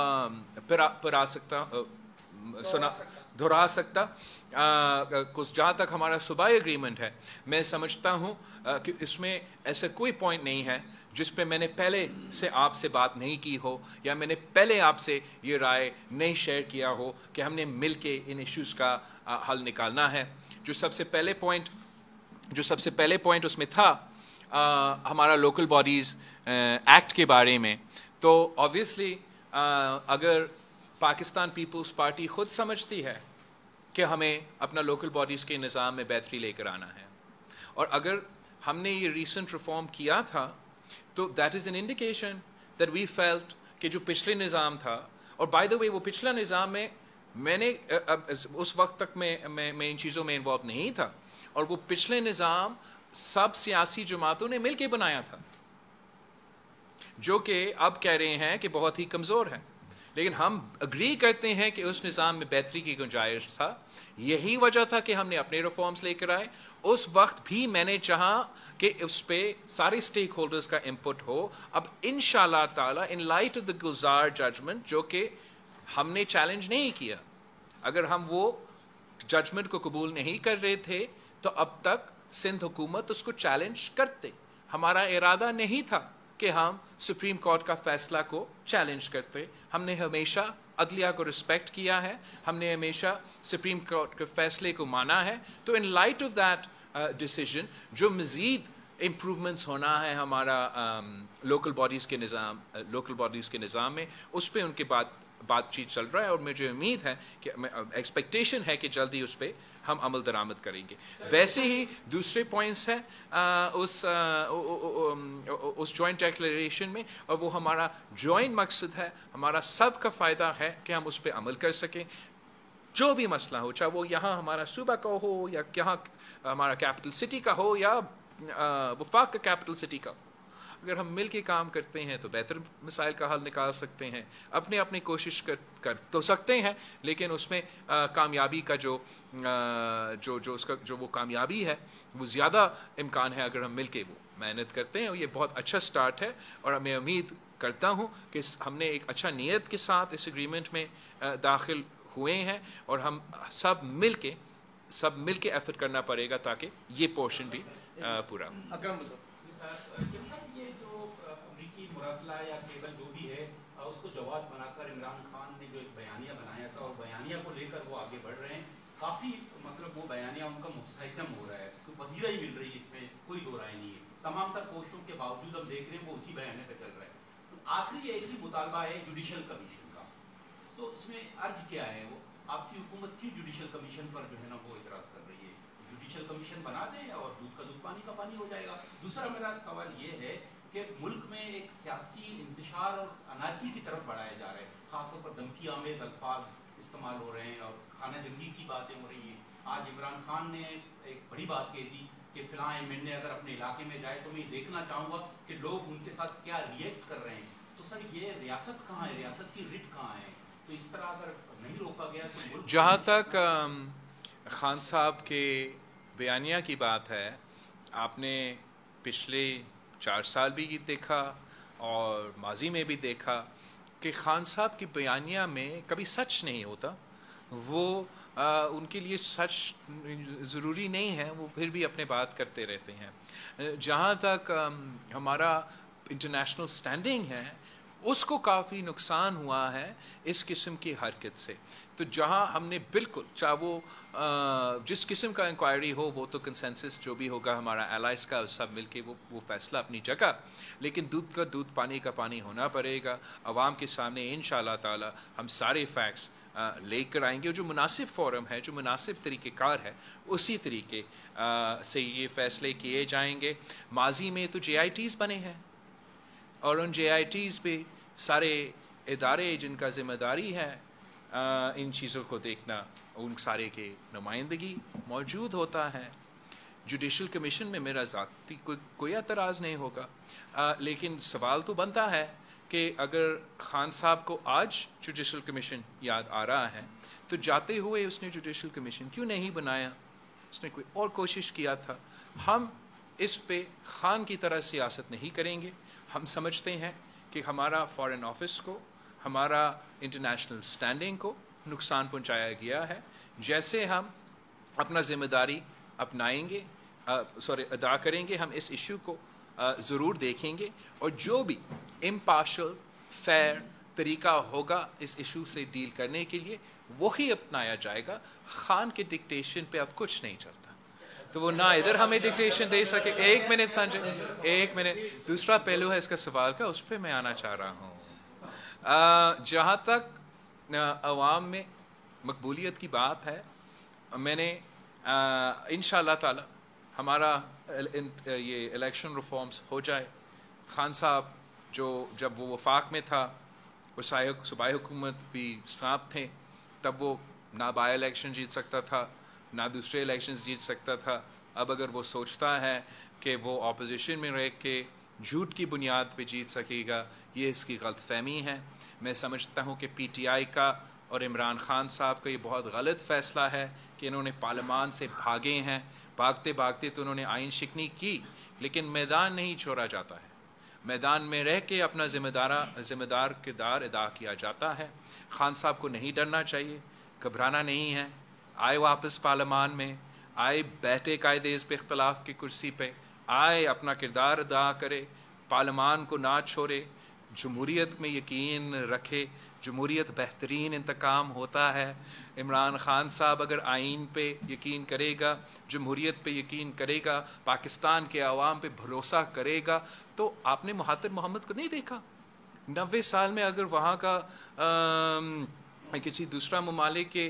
دہرا سکتا. جہاں تک ہمارا صوبائی اگریمنٹ ہے, میں سمجھتا ہوں کہ اس میں ایسا کوئی پوائنٹ نہیں ہے جس پہ میں نے پہلے سے آپ سے بات نہیں کی ہو یا میں نے پہلے آپ سے یہ رائے نہیں شیئر کیا ہو کہ ہم نے مل کے ان ایشوز کا حل نکالنا ہے. جو سب سے پہلے پوائنٹ اس میں تھا ہمارا لوکل باڈیز ایکٹ کے بارے میں, تو آبویسلی اگر پاکستان پیپلز پارٹی خود سمجھتی ہے کہ ہمیں اپنا لوکل باڈیز کے نظام میں بہتری لے کر آنا ہے, اور اگر ہم نے یہ ریسنٹ ریفارم کیا تھا تو that is an indication that we felt کہ جو پچھلے نظام تھا, اور بائی دا وے وہ پچھلا نظام میں نے اس وقت تک میں ان چیزوں میں انوالو نہیں تھا, اور وہ پچھلے نظام سب سیاسی جماعتوں نے مل کے بنایا تھا جو کہ اب کہہ رہے ہیں کہ بہت ہی کمزور ہے. لیکن ہم اگری کرتے ہیں کہ اس نظام میں بہتری کی گنجائش تھا. یہی وجہ تھا کہ ہم نے اپنے ریفارمز لے کر آئے. اس وقت بھی میں نے چاہا کہ اس پہ سارے اسٹیک ہولڈرز کا انپٹ ہو. اب انشاءاللہ تعالیٰ in light of the Gulzar judgment جو کہ ہم نے چیلنج نہیں کیا, اگر ہم وہ ججمنٹ کو قبول نہیں کر رہے تھے تو اب تک سندھ حکومت اس کو چیلنج کرتے. ہمارا ارادہ نہیں تھا کہ ہم سپریم کورٹ کا فیصلہ کو چیلنج کرتے. ہم نے ہمیشہ عدلیہ کو رسپیکٹ کیا ہے, ہم نے ہمیشہ سپریم کورٹ کے فیصلے کو مانا ہے. تو in light of that decision جو مزید امپروومنٹس ہونا ہے ہمارا لوکل باڈیز کے نظام میں, اس پہ ان کے بات چیت چل رہا ہے, اور مجھے امید ہے کہ ایکسپیکٹیشن ہے کہ جلدی اس پہ ہم عمل درآمد کریں گے. ویسے ہی دوسرے پوائنٹس ہیں اس جوائنٹ ڈیکلیریشن میں, اور وہ ہمارا جوائنٹ مقصد ہے, ہمارا سب کا فائدہ ہے کہ ہم اس پہ عمل کر سکیں. جو بھی مسئلہ ہو, چاہے وہ یہاں ہمارا صوبہ کا ہو یا یہاں ہمارا کیپٹل سٹی کا ہو یا وفاق کا کیپٹل سٹی کا ہو, اگر ہم مل کے کام کرتے ہیں تو بہتر مسائل کا حل نکال سکتے ہیں. اپنی کوشش کر تو سکتے ہیں, لیکن اس میں کامیابی کا جو وہ کامیابی ہے وہ زیادہ امکان ہے اگر ہم مل کے وہ محنت کرتے ہیں. اور یہ بہت اچھا سٹارٹ ہے, اور میں امید کرتا ہوں کہ ہم نے ایک اچھا نیت کے ساتھ اس ایگریمنٹ میں داخل ہوئے ہیں, اور ہم سب مل کے ایفرٹ کرنا پڑے گا تاکہ یہ پورشن بھی پورا. اکرم یہ جو امریکی مراسلہ یا کیبل جو بھی ہے اس کو جواز بنا کر عمران خان نے جو ایک بیانیہ بنایا تھا, اور بیانیہ کو لے کر وہ آگے بڑھ رہے ہیں. کافی مطلب وہ بیانیہ ان کا مستحکم ہو رہا ہے, کوئی پذیرائی مل رہی ہے, اس میں کوئی دو رائے نہیں ہے. تمام تر کوششوں کے باوجود ہم دیکھ رہے ہیں وہ اسی بیانیہ پہ چل رہا ہے. تو آخری ایک ہی مطالبہ ہے جوڈیشل کمیشن کا. تو اس میں عرض کیا ہے, وہ آپ کی حکومت کی جوڈیشل کمیشن پر جو ہے نا وہ اعتراض کر رہی ہے. جوڈیشل کمیشن بنا دیں اور دودھ کا دودھ پانی کا پانی ہو جائے گا. دوسرا میرا سوال یہ ہے کہ ملک میں ایک سیاسی انتشار اور انارکی کی طرف بڑھایا جا رہا ہے, خاص طور پر دھمکی آمیز الفاظ استعمال ہو رہے ہیں اور خانہ جنگی کی باتیں ہو رہی ہیں. آج عمران خان نے ایک بڑی بات کہہ دی کہ فلاں ایم اگر اپنے علاقے میں جائے تو میں دیکھنا چاہوں گا کہ لوگ ان کے ساتھ کیا ریئیکٹ کر رہے ہیں. تو سر یہ ریاست کہاں ہے, ریاست کی رٹ کہاں ہے؟ تو اس طرح اگر نہیں روکا گیا تو ملک جہاں تک خان صاحب کے بیانیہ کی بات ہے, آپ نے پچھلے 4 سال بھی دیکھا اور ماضی میں بھی دیکھا کہ خان صاحب کی بیانیہ میں کبھی سچ نہیں ہوتا. وہ ان کے لیے سچ ضروری نہیں ہے, وہ پھر بھی اپنے بات کرتے رہتے ہیں. جہاں تک ہمارا انٹرنیشنل سٹینڈنگ ہے, اس کو کافی نقصان ہوا ہے اس قسم کی حرکت سے. تو جہاں ہم نے بالکل, چاہے وہ جس قسم کا انکوائری ہو, وہ تو کنسنسس جو بھی ہوگا ہمارا الائز کا, سب مل کے وہ فیصلہ اپنی جگہ, لیکن دودھ کا دودھ پانی کا پانی ہونا پڑے گا. عوام کے سامنے انشاءاللہ تعالی ہم سارے فیکٹس لے کر آئیں گے, اور جو مناسب فورم ہے, جو مناسب طریقہ کار ہے, اسی طریقے سے یہ فیصلے کیے جائیں گے. ماضی میں تو JITs بنے ہیں, اور ان JITs پہ سارے ادارے جن کا ذمہ داری ہے ان چیزوں کو دیکھنا, ان سارے کے نمائندگی موجود ہوتا ہے. جوڈیشل کمیشن میں میرا ذاتی کوئی اعتراض نہیں ہوگا, لیکن سوال تو بنتا ہے کہ اگر خان صاحب کو آج جوڈیشل کمیشن یاد آ رہا ہے تو جاتے ہوئے اس نے جوڈیشل کمیشن کیوں نہیں بنایا, اس نے کوئی اور کوشش کیا تھا. ہم اس پہ خان کی طرح سیاست نہیں کریں گے. ہم سمجھتے ہیں کہ ہمارا فارن آفس کو, ہمارا انٹرنیشنل سٹینڈنگ کو نقصان پہنچایا گیا ہے. جیسے ہم اپنا ذمہ داری اپنائیں گے, ادا کریں گے, ہم اس ایشو کو ضرور دیکھیں گے, اور جو بھی امپارشل فیئر طریقہ ہوگا اس ایشو سے ڈیل کرنے کے لیے وہی اپنایا جائے گا. خان کے ڈکٹیشن پہ اب کچھ نہیں چلتا, تو وہ نہ ادھر ہمیں ڈکٹیشن دے سکے. ایک منٹ سنجے, ایک منٹ. دوسرا پہلو ہے اس کا سوال کا, اس پہ میں آنا چاہ رہا ہوں. جہاں تک عوام میں مقبولیت کی بات ہے, میں نے انشاءاللہ تعالی ہمارا یہ الیکشن ریفارمز ہو جائے. خان صاحب جب وہ وفاق میں تھا, صوبائی حکومت بھی ساتھ تھے, تب وہ نہ بائی الیکشن جیت سکتا تھا, نہ دوسرے الیکشنز جیت سکتا تھا. اب اگر وہ سوچتا ہے کہ وہ اپوزیشن میں رہ کے جھوٹ کی بنیاد پہ جیت سکے گا، یہ اس کی غلط فہمی ہے۔ میں سمجھتا ہوں کہ پی ٹی آئی کا اور عمران خان صاحب کا یہ بہت غلط فیصلہ ہے کہ انہوں نے پارلیمان سے بھاگے ہیں، بھاگتے بھاگتے تو انہوں نے آئین شکنی کی، لیکن میدان نہیں چھوڑا جاتا ہے، میدان میں رہ کے اپنا ذمہ دار کردار ادا کیا جاتا ہے۔ خان صاحب کو نہیں ڈرنا چاہیے، گھبرانا نہیں ہے، آئے واپس پارلیمان میں، آئے بیٹھے قاعدے اس پہ اختلاف کی کرسی پہ، آئے اپنا کردار ادا کرے، پارلیمان کو نہ چھوڑے، جمہوریت میں یقین رکھے۔ جمہوریت بہترین انتقام ہوتا ہے۔ عمران خان صاحب اگر آئین پہ یقین کرے گا، جمہوریت پہ یقین کرے گا، پاکستان کے عوام پہ بھروسہ کرے گا، تو آپ نے مہاتر محمد کو نہیں دیکھا 90 سال میں اگر وہاں کا کسی دوسرا ممالک کے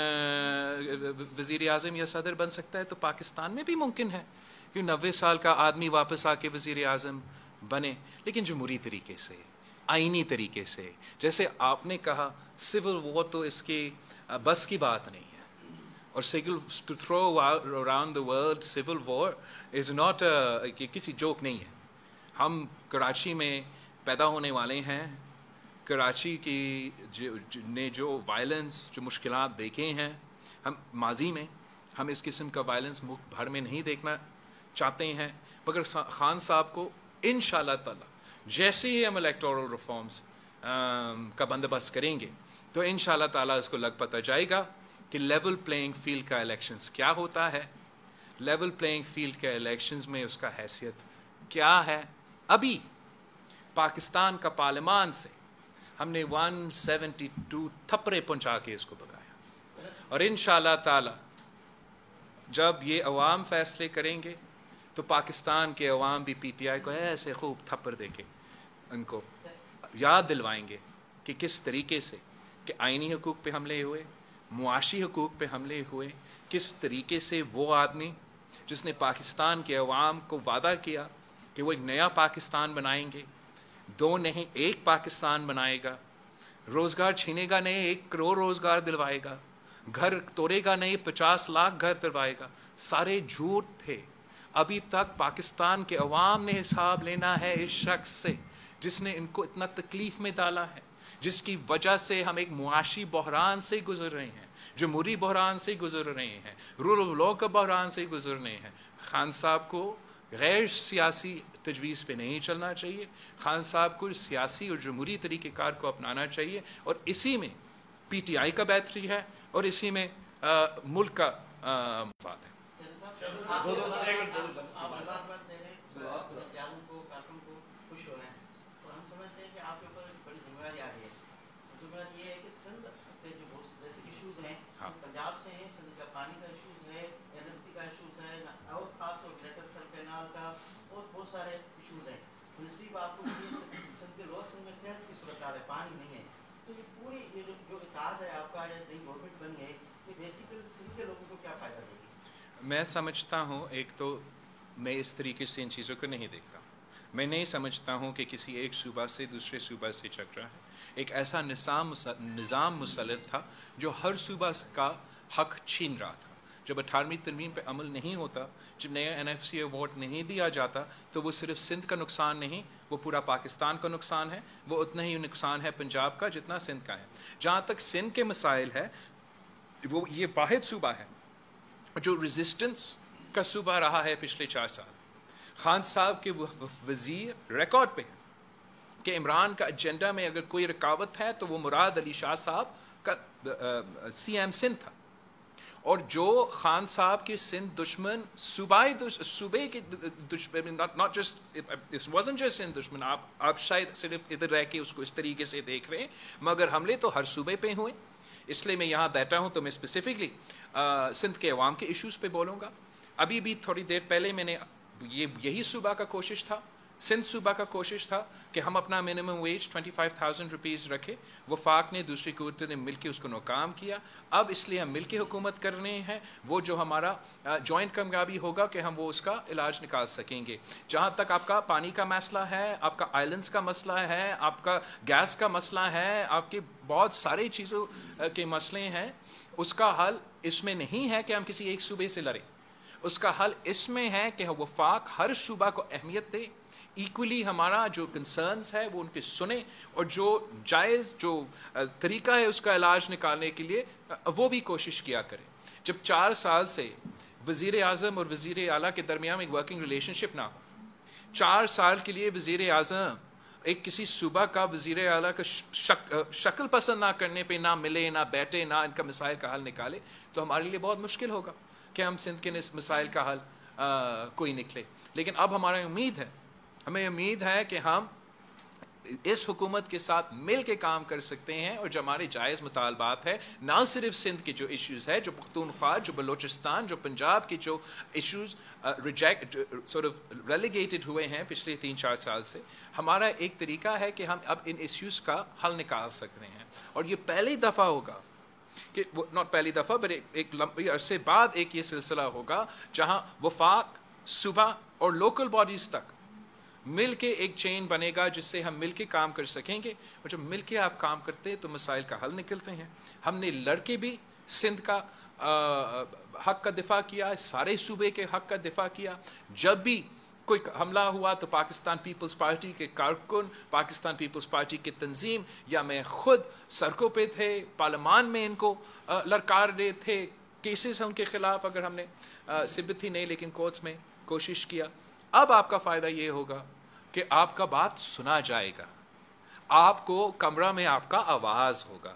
وزیر اعظم یا صدر بن سکتا ہے تو پاکستان میں بھی ممکن ہے کہ 90 سال کا آدمی واپس آ کے وزیر اعظم بنے، لیکن جمہوری طریقے سے، آئینی طریقے سے۔ جیسے آپ نے کہا سول وار تو اس کی بس کی بات نہیں ہے، اور to throw around the world civil war is not کسی جوک نہیں ہے۔ ہم کراچی میں پیدا ہونے والے ہیں، کراچی کی نے جو وائلنس، جو مشکلات دیکھے ہیں، ہم ماضی میں ہم اس قسم کا وائلنس ملک بھر میں نہیں دیکھنا چاہتے ہیں، مگر خان صاحب کو انشاءاللہ تعالی جیسے ہی ہم الیکٹورل ریفارمز کا بندوبست کریں گے تو انشاءاللہ تعالی اس کو لگ پتہ جائے گا کہ لیول پلینگ فیلڈ کا الیکشنز کیا ہوتا ہے، لیول پلینگ فیلڈ کے الیکشنز میں اس کا حیثیت کیا ہے۔ ابھی پاکستان کا پارلیمان سے ہم نے 172 تھپڑے پہنچا کے اس کو بگایا، اور انشاءاللہ تعالی جب یہ عوام فیصلے کریں گے تو پاکستان کے عوام بھی پی ٹی آئی کو ایسے خوب تھپڑ دے کے ان کو یاد دلوائیں گے کہ کس طریقے سے کہ آئینی حقوق پہ حملے ہوئے، معاشی حقوق پہ حملے ہوئے، کس طریقے سے وہ آدمی جس نے پاکستان کے عوام کو وعدہ کیا کہ وہ ایک نیا پاکستان بنائیں گے، 2 نہیں 1 پاکستان بنائے گا، روزگار چھینے گا نہیں 1 کروڑ روزگار دلوائے گا، گھر توڑے گا نہیں 50 لاکھ گھر دلوائے گا، سارے جھوٹ تھے۔ ابھی تک پاکستان کے عوام نے حساب لینا ہے اس شخص سے جس نے ان کو اتنا تکلیف میں ڈالا ہے، جس کی وجہ سے ہم ایک معاشی بحران سے گزر رہے ہیں، جمہوری بحران سے گزر رہے ہیں، رول آف لا کا بحران سے گزر رہے ہیں۔ خان صاحب کو غیر سیاسی تجویز پہ نہیں چلنا چاہیے، خان صاحب کو سیاسی اور جمہوری طریقہ کار کو اپنانا چاہیے، اور اسی میں پی ٹی آئی کا بہتری ہے اور اسی میں ملک کا مفاد ہے۔ پنجاب سے ہیں، سندھ کا پانی کا ایشوز ہے، این ایف سی کا ایشوز ہے، اور خاص طور گریٹر کینال کا اور بہت سارے ایشوز ہیں۔ منسٹری آپ کو سندھ کے لوور سندھ میں قحط کی صورتحال ہے، پانی نہیں ہے، تو یہ پوری یہ جو اتحاد ہے آپ کا یا نئی گورنمنٹ بنی ہے، یہ بیسیکلی سندھ کے لوگوں کو کیا فائدہ دے گی؟ میں سمجھتا ہوں ایک تو میں اس طریقے سے ان چیزوں کو نہیں دیکھتا، میں نہیں سمجھتا ہوں کہ کسی ایک صوبہ سے دوسرے صوبہ سے چل رہا ہے۔ ایک ایسا نظام مسلط تھا جو ہر صوبہ کا حق چھین رہا تھا۔ جب 18ویں ترمیم پہ عمل نہیں ہوتا، جب نیا این ایف سی ایوارڈ نہیں دیا جاتا، تو وہ صرف سندھ کا نقصان نہیں، وہ پورا پاکستان کا نقصان ہے، وہ اتنا ہی نقصان ہے پنجاب کا جتنا سندھ کا ہے۔ جہاں تک سندھ کے مسائل ہے، وہ یہ واحد صوبہ ہے جو ریزسٹنس کا صوبہ رہا ہے پچھلے 4 سال۔ خان صاحب کے وزیر ریکارڈ پہ کہ عمران کا ایجنڈا میں اگر کوئی رکاوٹ ہے تو وہ مراد علی شاہ صاحب کا سی ایم سندھ تھا، اور جو خان صاحب کے سندھ دشمن صوبے کے دشمن، not just it wasn't just Sindh دشمن، آپ شاید صرف ادھر رہ کے اس کو اس طریقے سے دیکھ رہے ہیں، مگر حملے تو ہر صوبے پہ ہوئے۔ اس لیے میں یہاں بیٹھا ہوں تو میں اسپیسیفکلی سندھ کے عوام کے ایشوز پہ بولوں گا۔ ابھی بھی تھوڑی دیر پہلے میں نے یہی صوبہ کا کوشش تھا، سندھ صوبہ کا کوشش تھا کہ ہم اپنا منیمم ویج 25,000 روپیز رکھے، وفاق نے دوسری قوتوں نے مل کے اس کو ناکام کیا۔ اب اس لیے ہم مل کے حکومت کر رہے ہیں، وہ جو ہمارا جوائنٹ کامیابی ہوگا کہ ہم وہ اس کا علاج نکال سکیں گے۔ جہاں تک آپ کا پانی کا مسئلہ ہے، آپ کا آئلینڈز کا مسئلہ ہے، آپ کا گیس کا مسئلہ ہے، آپ کے بہت سارے چیزوں کے مسئلے ہیں، اس کا حل اس میں نہیں ہے کہ ہم کسی ایک صوبے سے لڑیں، اس کا حل اس میں ہے کہ وفاق ہر صوبہ کو اہمیت دے، ایکولی ہمارا جو کنسرنس ہے وہ ان کے سنیں اور جو جائز جو طریقہ ہے اس کا علاج نکالنے کے لیے وہ بھی کوشش کیا کریں. جب 4 سال سے وزیر اعظم اور وزیر اعلیٰ کے درمیان ایک ورکنگ ریلیشن شپ نہ ہو, 4 سال کے لیے وزیر اعظم ایک کسی صوبہ کا وزیر اعلیٰ کا شکل پسند نہ کرنے پہ نہ ملے نہ بیٹھے نہ ان کا مسائل کا حل نکالے, تو ہمارے لیے بہت مشکل ہوگا کہ ہم سندھ کے مسائل کا حل کوئی نکلے. لیکن اب ہمیں امید ہے کہ ہم اس حکومت کے ساتھ مل کے کام کر سکتے ہیں, اور جو ہمارے جائز مطالبات ہیں نہ صرف سندھ کے جو ایشوز ہے, جو پختونخوا, جو بلوچستان, جو پنجاب کے جو ایشوز ریلیگیٹڈ ہوئے ہیں پچھلے 3-4 سال سے, ہمارا ایک طریقہ ہے کہ ہم اب ان ایشوز کا حل نکال سکتے ہیں. اور یہ پہلی دفعہ ہوگا کہ ناٹ پہلی دفعہ بٹ ایک لمبے عرصے بعد ایک یہ سلسلہ ہوگا جہاں وفاق, صوبہ اور لوکل باڈیز تک مل کے ایک چین بنے گا جس سے ہم مل کے کام کر سکیں گے. اور جب مل کے آپ کام کرتے ہیں تو مسائل کا حل نکلتے ہیں. ہم نے لڑ کے بھی سندھ کا حق کا دفاع کیا, سارے صوبے کے حق کا دفاع کیا. جب بھی کوئی حملہ ہوا تو پاکستان پیپلز پارٹی کے کارکن, پاکستان پیپلز پارٹی کی تنظیم یا میں خود سڑکوں پہ تھے, پارلیمان میں ان کو للکار رہے تھے. کیسز ہیں ان کے خلاف, اگر ہم نے سمپتھی نہیں لیکن کورٹس میں کوشش کیا. اب آپ کا فائدہ یہ ہوگا کہ آپ کا بات سنا جائے گا, آپ کو کمرہ میں آپ کا آواز ہوگا.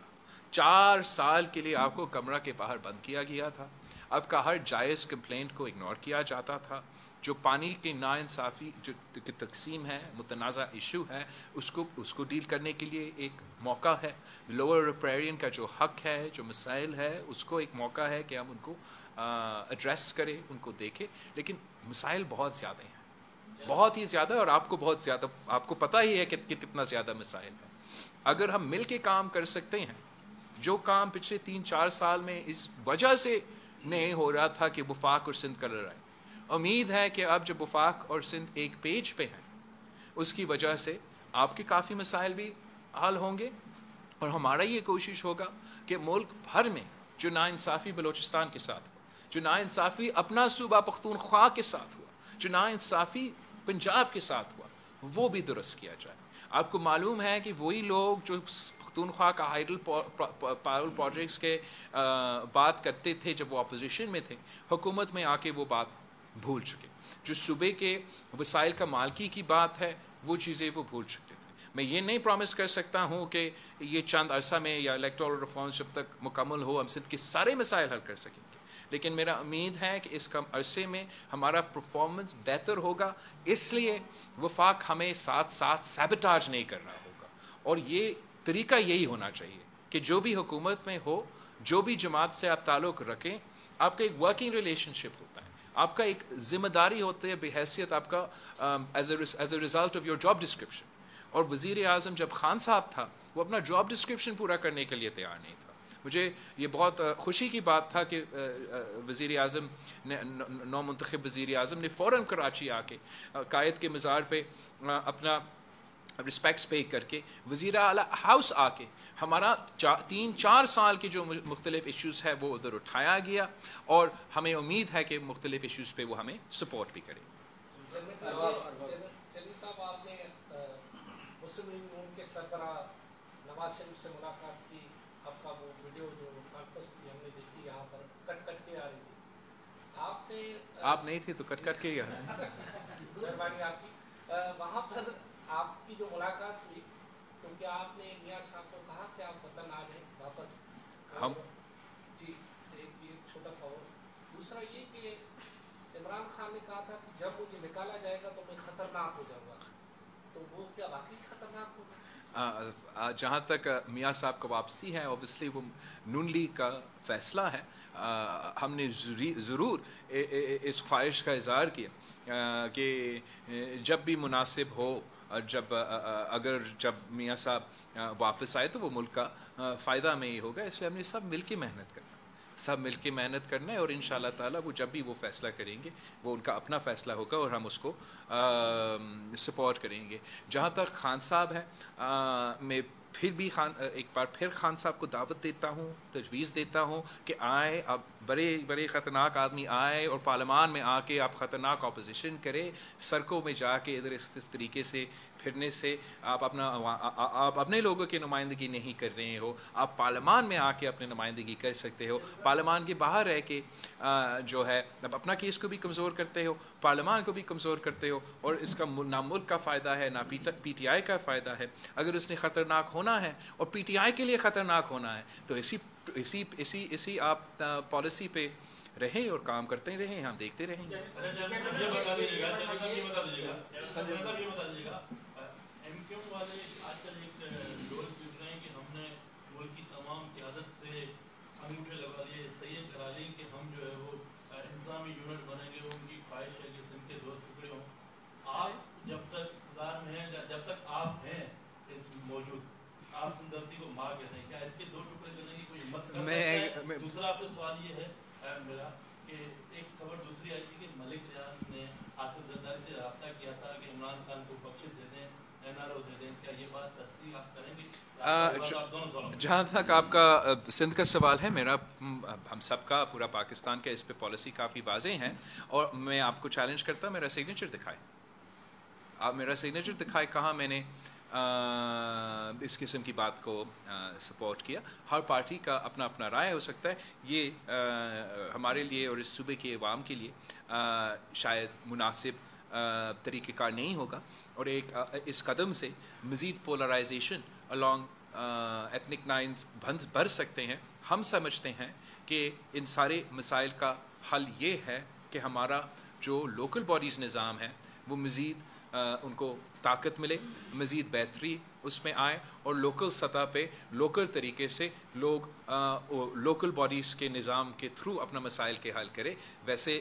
4 سال کے لیے آپ کو کمرہ کے باہر بند کیا گیا تھا, آپ کا ہر جائز کمپلینٹ کو اگنور کیا جاتا تھا. جو پانی کی ناانصافی جو تقسیم ہے, متنازع ایشو ہے, اس کو ڈیل کرنے کے لیے ایک موقع ہے. لوور ریپیرین کا جو حق ہے, جو مسائل ہے, اس کو ایک موقع ہے کہ ہم ان کو ایڈریس کریں, ان کو دیکھیں. لیکن مسائل بہت زیادہ ہیں, بہت ہی زیادہ, اور آپ کو بہت زیادہ, آپ کو پتہ ہی ہے کہ کتنا زیادہ مسائل ہے. اگر ہم مل کے کام کر سکتے ہیں, جو کام پچھلے 3-4 سال میں اس وجہ سے نہیں ہو رہا تھا کہ وفاق اور سندھ کا لڑائی, امید ہے کہ اب جب وفاق اور سندھ ایک پیج پہ ہیں, اس کی وجہ سے آپ کے کافی مسائل بھی حل ہوں گے. اور ہمارا یہ کوشش ہوگا کہ ملک بھر میں جو ناانصافی بلوچستان کے ساتھ ہوا, جو ناانصافی اپنا صوبہ پختونخوا کے ساتھ ہوا, جو ناانصافی پنجاب کے ساتھ ہوا, وہ بھی درست کیا جائے. آپ کو معلوم ہے کہ وہی لوگ جو پختونخوا کا ہائیڈل پاور پروجیکٹس کے بات کرتے تھے جب وہ اپوزیشن میں تھے, حکومت میں آ کے وہ بات بھول چکے. جو صوبے کے وسائل کا مالکی کی بات ہے, وہ چیزیں وہ بھول چکے تھے. میں یہ نہیں پرومس کر سکتا ہوں کہ یہ چند عرصہ میں یا الیکٹورل ریفارمز جب تک مکمل ہو ہم سندھ کے سارے مسائل حل کر سکیں گے, لیکن میرا امید ہے کہ اس کم عرصے میں ہمارا پرفارمنس بہتر ہوگا. اس لیے وفاق ہمیں ساتھ ساتھ سیبٹاج نہیں کرنا ہوگا, اور یہ طریقہ یہی ہونا چاہیے کہ جو بھی حکومت میں ہو, جو بھی جماعت سے آپ تعلق رکھیں, آپ کا ایک ورکنگ ریلیشن شپ ہوتا ہے, آپ کا ایک ذمہ داری ہوتی ہے بحیثیت آپ کا as a result of your job description. اور وزیر اعظم جب خان صاحب تھا, وہ اپنا جاب ڈسکرپشن پورا کرنے کے لیے تیار نہیں تھا. مجھے یہ بہت خوشی کی بات تھا کہ وزیر اعظم نے, نو منتخب وزیر اعظم نے فوراً کراچی آ کے قائد کے مزار پہ اپنا رسپیکٹس پے کر کے وزیر اعلیٰ ہاؤس آ کے ہمارا 3-4 سال کے جو مختلف ایشوز ہے وہ ادھر اٹھایا گیا, اور ہمیں امید ہے کہ مختلف ایشوز پہ وہ ہمیں سپورٹ بھی کرے. جلیل صاحب, آپ نے مسلم لیگ کے سربراہ نواز شریف سے ملاقات کی, آپ کا وہ ویڈیو جو کانفرنس تھی ہم نے دیکھی, یہاں پر کٹ کٹ کے آ رہی تھی, آپ نہیں تھے تو کٹ کٹ کے مہربانی آپ کی. وہاں پر آپ کی جو ملاقات ہوئی, کیونکہ آپ نے میاں صاحب کو کہا کہ آپ وطن آ جائیں واپس. ہم جی, ایک چھوٹا سا, اور دوسرا یہ کہ عمران خان نے کہا تھا کہ جب مجھے نکالا جائے گا تو میں خطرناک ہو جاؤں گا, تو وہ کیا واقعی خطرناک ہوگا؟ جہاں تک میاں صاحب کا واپسی ہے, اوبیسلی وہ نون لیگ کا فیصلہ ہے. ہم نے ضرور اس خواہش کا اظہار کیا کہ جب بھی مناسب ہو, جب میاں صاحب واپس آئے تو وہ ملک کا فائدہ میں ہی ہوگا. اس لیے ہم نے سب مل کے محنت کرنا ہے, اور انشاءاللہ تعالیٰ وہ جب بھی وہ فیصلہ کریں گے وہ ان کا اپنا فیصلہ ہوگا, اور ہم اس کو سپورٹ کریں گے. جہاں تک خان صاحب ہے, میں پھر بھی ایک بار پھر خان صاحب کو دعوت دیتا ہوں, تجویز دیتا ہوں کہ آئے, اب بڑے بڑے خطرناک آدمی آئے اور پارلیمان میں آ کے آپ خطرناک اپوزیشن کرے, سڑکوں میں جا کے ادھر اس طریقے سے پھرنے سے آپ اپنے لوگوں کی نمائندگی نہیں کر رہے ہو. آپ پارلیمان میں آ کے اپنی نمائندگی کر سکتے ہو, پارلیمان کے باہر رہ کے جو ہے اپنا کیس کو بھی کمزور کرتے ہو, پارلیمان کو بھی کمزور کرتے ہو, اور اس کا نہ ملک کا فائدہ ہے نہ پی ٹی آئی کا فائدہ ہے. اگر اس نے خطرناک ہونا ہے اور پی ٹی آئی کے لیے خطرناک ہونا ہے تو اسی آپ پالیسی پہ رہیں اور کام کرتے رہیں, ہم دیکھتے رہیں گے. انگوٹھے لگا لیے, صحیح کرا لی کہ ہم جو ہے وہ انتظامی یونٹ بنیں گے, ان کی خواہش ہے کہ ان کے دو ٹکڑے ہوں. آپ جب تک اقتدار میں ہیں, جب تک آپ ہیں موجود, آپ سندرتی کو مار کہتے ہیں, کیا اس کے دو ٹکڑے کرنے کی کوئی ہمت کرتا ہے؟ دوسرا آپ سے سوال یہ ہے میرا کہ ایک خبر دوسری آئی تھی کہ ملک ریاض نے آصف زرداری سے رابطہ کیا تھا کہ عمران خان کو بخشش دے دیں, NRO دے دیں. کیا یہ بات تصدیق آپ کریں گے؟ جہاں تک آپ کا سندھ کا سوال ہے, میرا ہم سب کا پورا پاکستان کا اس پہ پالیسی کافی واضح ہے, اور میں آپ کو چیلنج کرتا ہوں میرا سگنیچر دکھائے. آپ میرا سگنیچر دکھائے کہاں میں نے اس قسم کی بات کو سپورٹ کیا. ہر پارٹی کا اپنا اپنا رائے ہو سکتا ہے, یہ ہمارے لیے اور اس صوبے کے عوام کے لیے شاید مناسب طریقہ کار نہیں ہوگا, اور ایک اس قدم سے مزید پولرائزیشن along ethnic lines بھر سکتے ہیں. ہم سمجھتے ہیں کہ ان سارے مسائل کا حل یہ ہے کہ ہمارا جو لوکل باڈیز نظام ہے وہ مزید ان کو طاقت ملے, مزید بہتری اس میں آئے, اور لوکل سطح پہ لوکل طریقے سے لوگ لوکل باڈیز کے نظام کے تھرو اپنا مسائل کے حل کرے. ویسے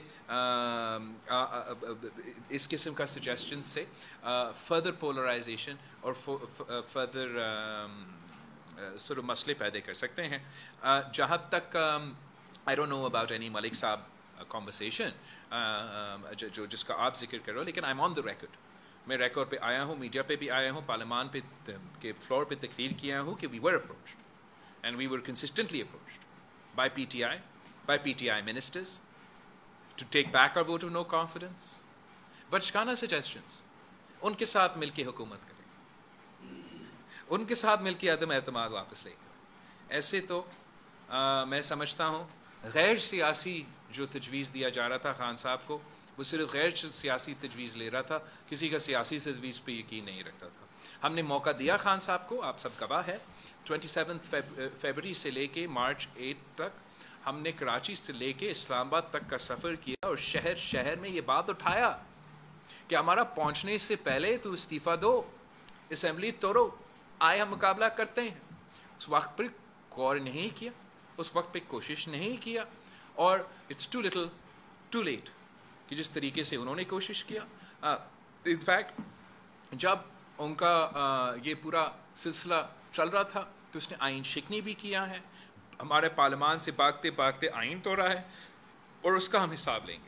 اس قسم کا سجیسشن سے فردر پولرائزیشن اور فردر sort of مسئلے پیدا کر سکتے ہیں. جہاں تک I don't know about any ملک صاحب conversation جس کا آپ ذکر کر رہے ہو, لیکن I'm on the record, میں ریکارڈ پہ آیا ہوں, میڈیا پہ بھی آیا ہوں, پارلیمان پہ کے فلور پہ تقریر کیا ہوں کہ we were approached and we were consistently approached by PTI ministers to take back our vote of no confidence. بچکانہ suggestions, ان کے ساتھ مل کے حکومت کریں, ان کے ساتھ مل کے عدم اعتماد واپس لے کر. ایسے تو میں سمجھتا ہوں غیر سیاسی جو تجویز دیا جا رہا تھا خان صاحب کو, وہ صرف غیر سیاسی تجویز لے رہا تھا, کسی کا سیاسی تجویز پہ یقین نہیں رکھتا تھا. ہم نے موقع دیا خان صاحب کو, آپ سب گواہ ہے, 27 فیبروری سے لے کے مارچ 8 تک ہم نے کراچی سے لے کے اسلام آباد تک کا سفر کیا, اور شہر شہر میں یہ بات اٹھایا کہ ہمارا پہنچنے سے پہلے تو استعفیٰ دو, اسمبلی توڑو, آئے ہم مقابلہ کرتے ہیں. اس وقت پر غور نہیں کیا, اس وقت پہ کوشش نہیں کیا, اور it's too little too late کہ جس طریقے سے انہوں نے کوشش کیا. انفیکٹ جب ان کا یہ پورا سلسلہ چل رہا تھا تو اس نے آئین شکنی بھی کیا ہے, ہمارے پارلیمان سے بھاگتے بھاگتے آئین توڑا ہے, اور اس کا ہم حساب لیں گے.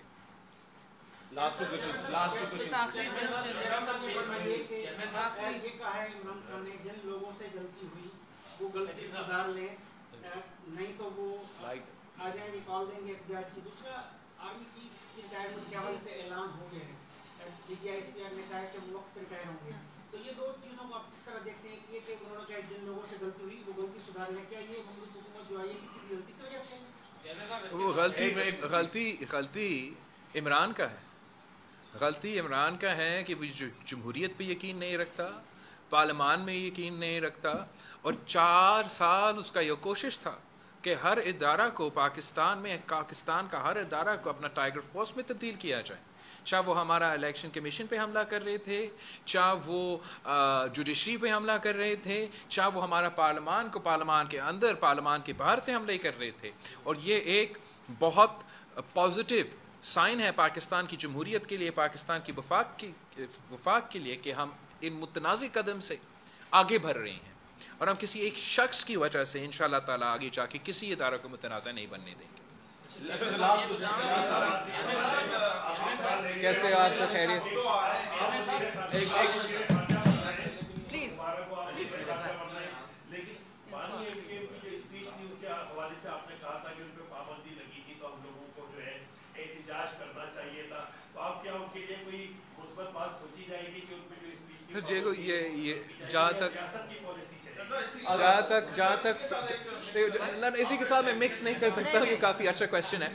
جن لوگوں سے غلطی ہوئی وہ غلطی سدھار لیں, نہیں تو وہ آ جائیں گے, کال دیں گے احتجاج کی. دوسرا آرمی چیف کی ریٹائرمنٹ کے حوالے سے اعلان ہو گئے ہیں, DGI SPR نے کہا ہے کہ وہ وقت پہ ریٹائر ہوں گے. تو یہ دو چیزوں کو آپ کس طرح دیکھتے ہیں کہ انہوں نے کہا جن لوگوں سے غلطی ہوئی وہ غلطی سدھار لیں, کیا یہ مملکت حکومت جو آئی ہے کسی کی غلطی کی وجہ سے؟ وہ غلطی عمران کا ہے, غلطی عمران کا ہے کہ وہ جمہوریت پہ یقین نہیں رکھتا, پارلیمان میں یقین نہیں رکھتا, اور 4 سال اس کا یہ کوشش تھا کہ ہر ادارہ کو پاکستان کا ہر ادارہ کو اپنا ٹائیگر فورس میں تبدیل کیا جائے. چاہے وہ ہمارا الیکشن کمیشن پہ حملہ کر رہے تھے, چاہے وہ جوڈیشری پہ حملہ کر رہے تھے, چاہے وہ ہمارا پارلیمان کے اندر پارلیمان کے باہر سے حملے کر رہے تھے. اور یہ ایک بہت پازیٹیو سائن ہے پاکستان کی جمہوریت کے لیے, پاکستان کی وفاق کے لیے, کہ ہم ان متنازع قدم سے آگے بڑھ رہے ہیں, اور ہم کسی ایک شخص کی وجہ سے انشاءاللہ تعالیٰ آگے جا کے کسی ادارہ کو متنازع نہیں بننے دیں گے. کیسے آپ سے خیریت؟ یہ جہاں تک اسی کے ساتھ میں مکس نہیں کر سکتا، یہ کافی اچھا کوشچن ہے.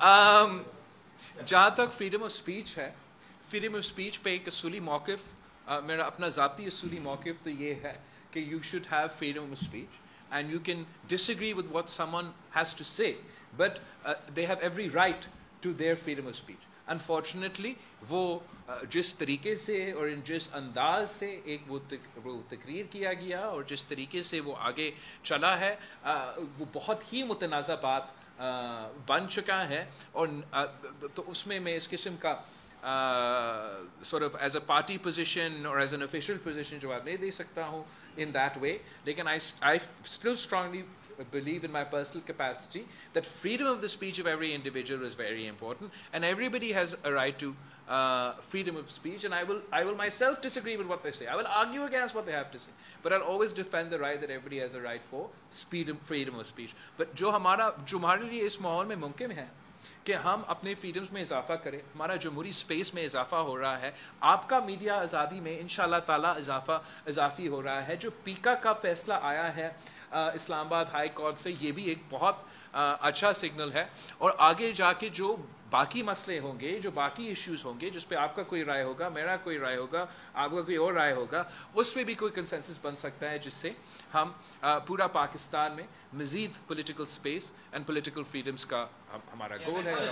جہاں تک فریڈم آف اسپیچ ہے، فریڈم آف اسپیچ پہ ایک اصولی موقف، میرا اپنا ذاتی اصولی موقف تو یہ ہے کہ you should have freedom of speech and you can disagree with what someone has to say, but they have every right to their freedom of speech. Unfortunately وہ جس طریقے سے اور جس انداز سے ایک وہ تقریر کیا گیا اور جس طریقے سے وہ آگے چلا ہے وہ بہت ہی متنازع بات بن چکا ہے، اور تو اس میں اس قسم کا sort of as a party position or as an official position جواب نہیں دے سکتا ہوں in that way. لیکن I still strongly believe in my personal capacity that freedom of the speech of every individual is very important, and everybody has a right to freedom of speech, and I will myself disagree with what they say. I will argue against what they have to say, but I'll always defend the right that everybody has a right for freedom of speech. But جو ہمارے لیے اس ماحول میں ممکن ہے کہ ہم اپنے فریڈمز میں اضافہ کریں، ہمارا جمہوری سپیس میں اضافہ ہو رہا ہے، آپ کا میڈیا آزادی میں انشاءاللہ تعالی اضافی ہو رہا ہے. جو پیکا کا فیصلہ آیا ہے اسلام آباد ہائی کورٹ سے، یہ بھی ایک بہت اچھا سگنل ہے، اور آگے جا کے جو باقی مسئلے ہوں گے، جو باقی ایشوز ہوں گے، جس پہ آپ کا کوئی رائے ہوگا، میرا کوئی رائے ہوگا، آپ کا کوئی اور رائے ہوگا، اس پہ بھی کوئی کنسنسس بن سکتا ہے، جس سے ہم پورا پاکستان میں مزید political space and political freedoms کا ہمارا گول ہے.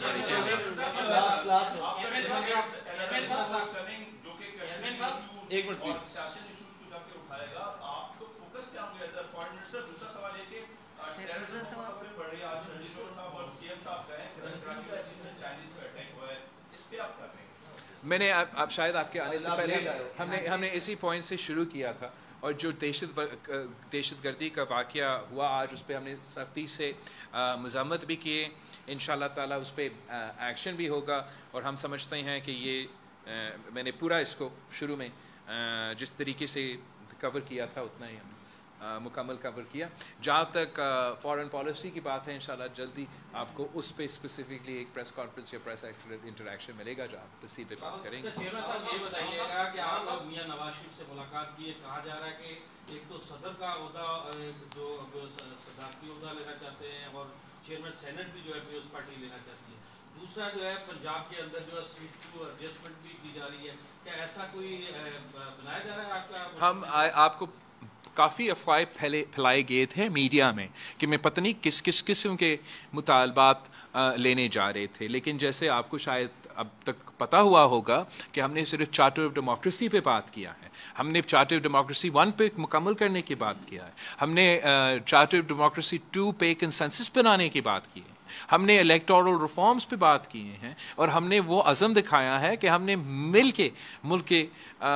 میں نے اب شاید آپ کے آنے سے پہلے ہم نے اسی پوائنٹ سے شروع کیا تھا، اور جو دہشت گردی کا واقعہ ہوا آج، اس پہ ہم نے سختی سے مذمت بھی کیے. انشاءاللہ تعالیٰ اس پہ ایکشن بھی ہوگا، اور ہم سمجھتے ہیں کہ یہ میں نے پورا اس کو شروع میں جس طریقے سے کور کیا تھا اتنا ہی ہم نے مکمل کور کیا. جہاں تک فارن پالیسی کی بات ہے، انشاءاللہ جلدی آپ کو اس پہ اسپیسیفکلی ایک پریس کانفرنس یا پریس انٹریکشن ملے گا، جو آپ تفصیل پہ بات کریں گے. چیئرمین صاحب یہ بتائیے گا کہ آپ لوگ میاں نواز شریف سے ملاقات کی ہے، کہا جا رہا ہے کہ ایک تو صدر کا عہدہ جو صدارتی عہدہ لینا چاہتے ہیں، اور چیئرمین سینٹ بھی جو ہے پیپلز پارٹی لینا چاہتی ہے. دوسرا جو ہے پنجاب کے اندر جو ہے سیٹ ٹو ایڈجسٹمنٹ بھی کی جا رہی ہے، کیا ایسا کوئی بنایا جا رہا ہے آپ کا؟ ہم آپ کو کافی افواہیں پھیلائے گئے تھے میڈیا میں کہ میں پتہ نہیں کس قسم کے مطالبات لینے جا رہے تھے، لیکن جیسے آپ کو شاید اب تک پتہ ہوا ہوگا کہ ہم نے صرف چارٹر آف ڈیموکریسی پہ بات کیا ہے، ہم نے چارٹر آف ڈیموکریسی 1 پہ مکمل کرنے کی بات کیا ہے، ہم نے چارٹر آف ڈیموکریسی 2 پہ کنسنسس بنانے کی بات کی ہے، ہم نے الیکٹورل ریفارمز پہ بات کیے ہیں، اور ہم نے وہ عزم دکھایا ہے کہ ہم نے مل کے ملک کے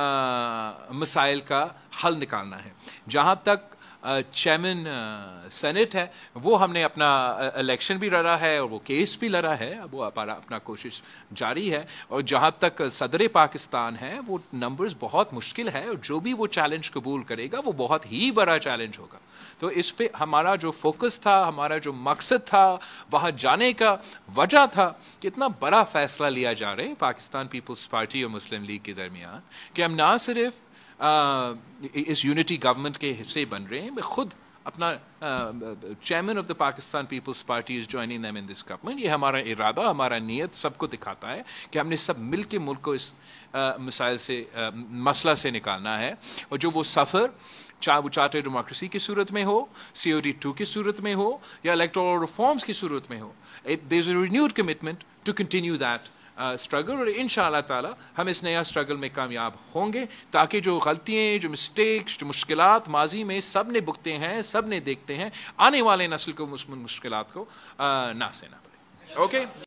مسائل کا حل نکالنا ہے. جہاں تک چیئرمین سینٹ ہے، وہ ہم نے اپنا الیکشن بھی لڑا ہے اور وہ کیس بھی لڑا ہے، وہ اپنا کوشش جاری ہے. اور جہاں تک صدر پاکستان ہے، وہ نمبرز بہت مشکل ہے، اور جو بھی وہ چیلنج قبول کرے گا وہ بہت ہی بڑا چیلنج ہوگا. تو اس پہ ہمارا جو فوکس تھا، ہمارا جو مقصد تھا، وہاں جانے کا وجہ تھا کہ اتنا بڑا فیصلہ لیا جا رہا ہے پاکستان پیپلز پارٹی اور مسلم لیگ کے درمیان، کہ ہم نہ صرف اس یونٹی گورنمنٹ کے حصے بن رہے ہیں، میں خود اپنا chairman of the Pakistan Peoples Party is joining them in this government. یہ ہمارا ارادہ، ہمارا نیت سب کو دکھاتا ہے کہ ہم نے سب مل کے ملک کو اس مسائل سے مسئلہ سے نکالنا ہے. اور جو وہ سفر، چاہے وہ چارٹر ڈیموکریسی کی صورت میں ہو، COD 2 کی صورت میں ہو، یا الیکٹورل ریفارمز کی صورت میں ہو، there is a renewed commitment to continue that struggle. اور انشاءاللہ تعالی ہم اس نیا اسٹرگل میں کامیاب ہوں گے، تاکہ جو غلطیاں، جو مسٹیکس، جو مشکلات ماضی میں سب نے بھگتے ہیں، سب نے دیکھتے ہیں، آنے والے نسل کو مشکلات کو نہ سہنا پڑے. اوکے.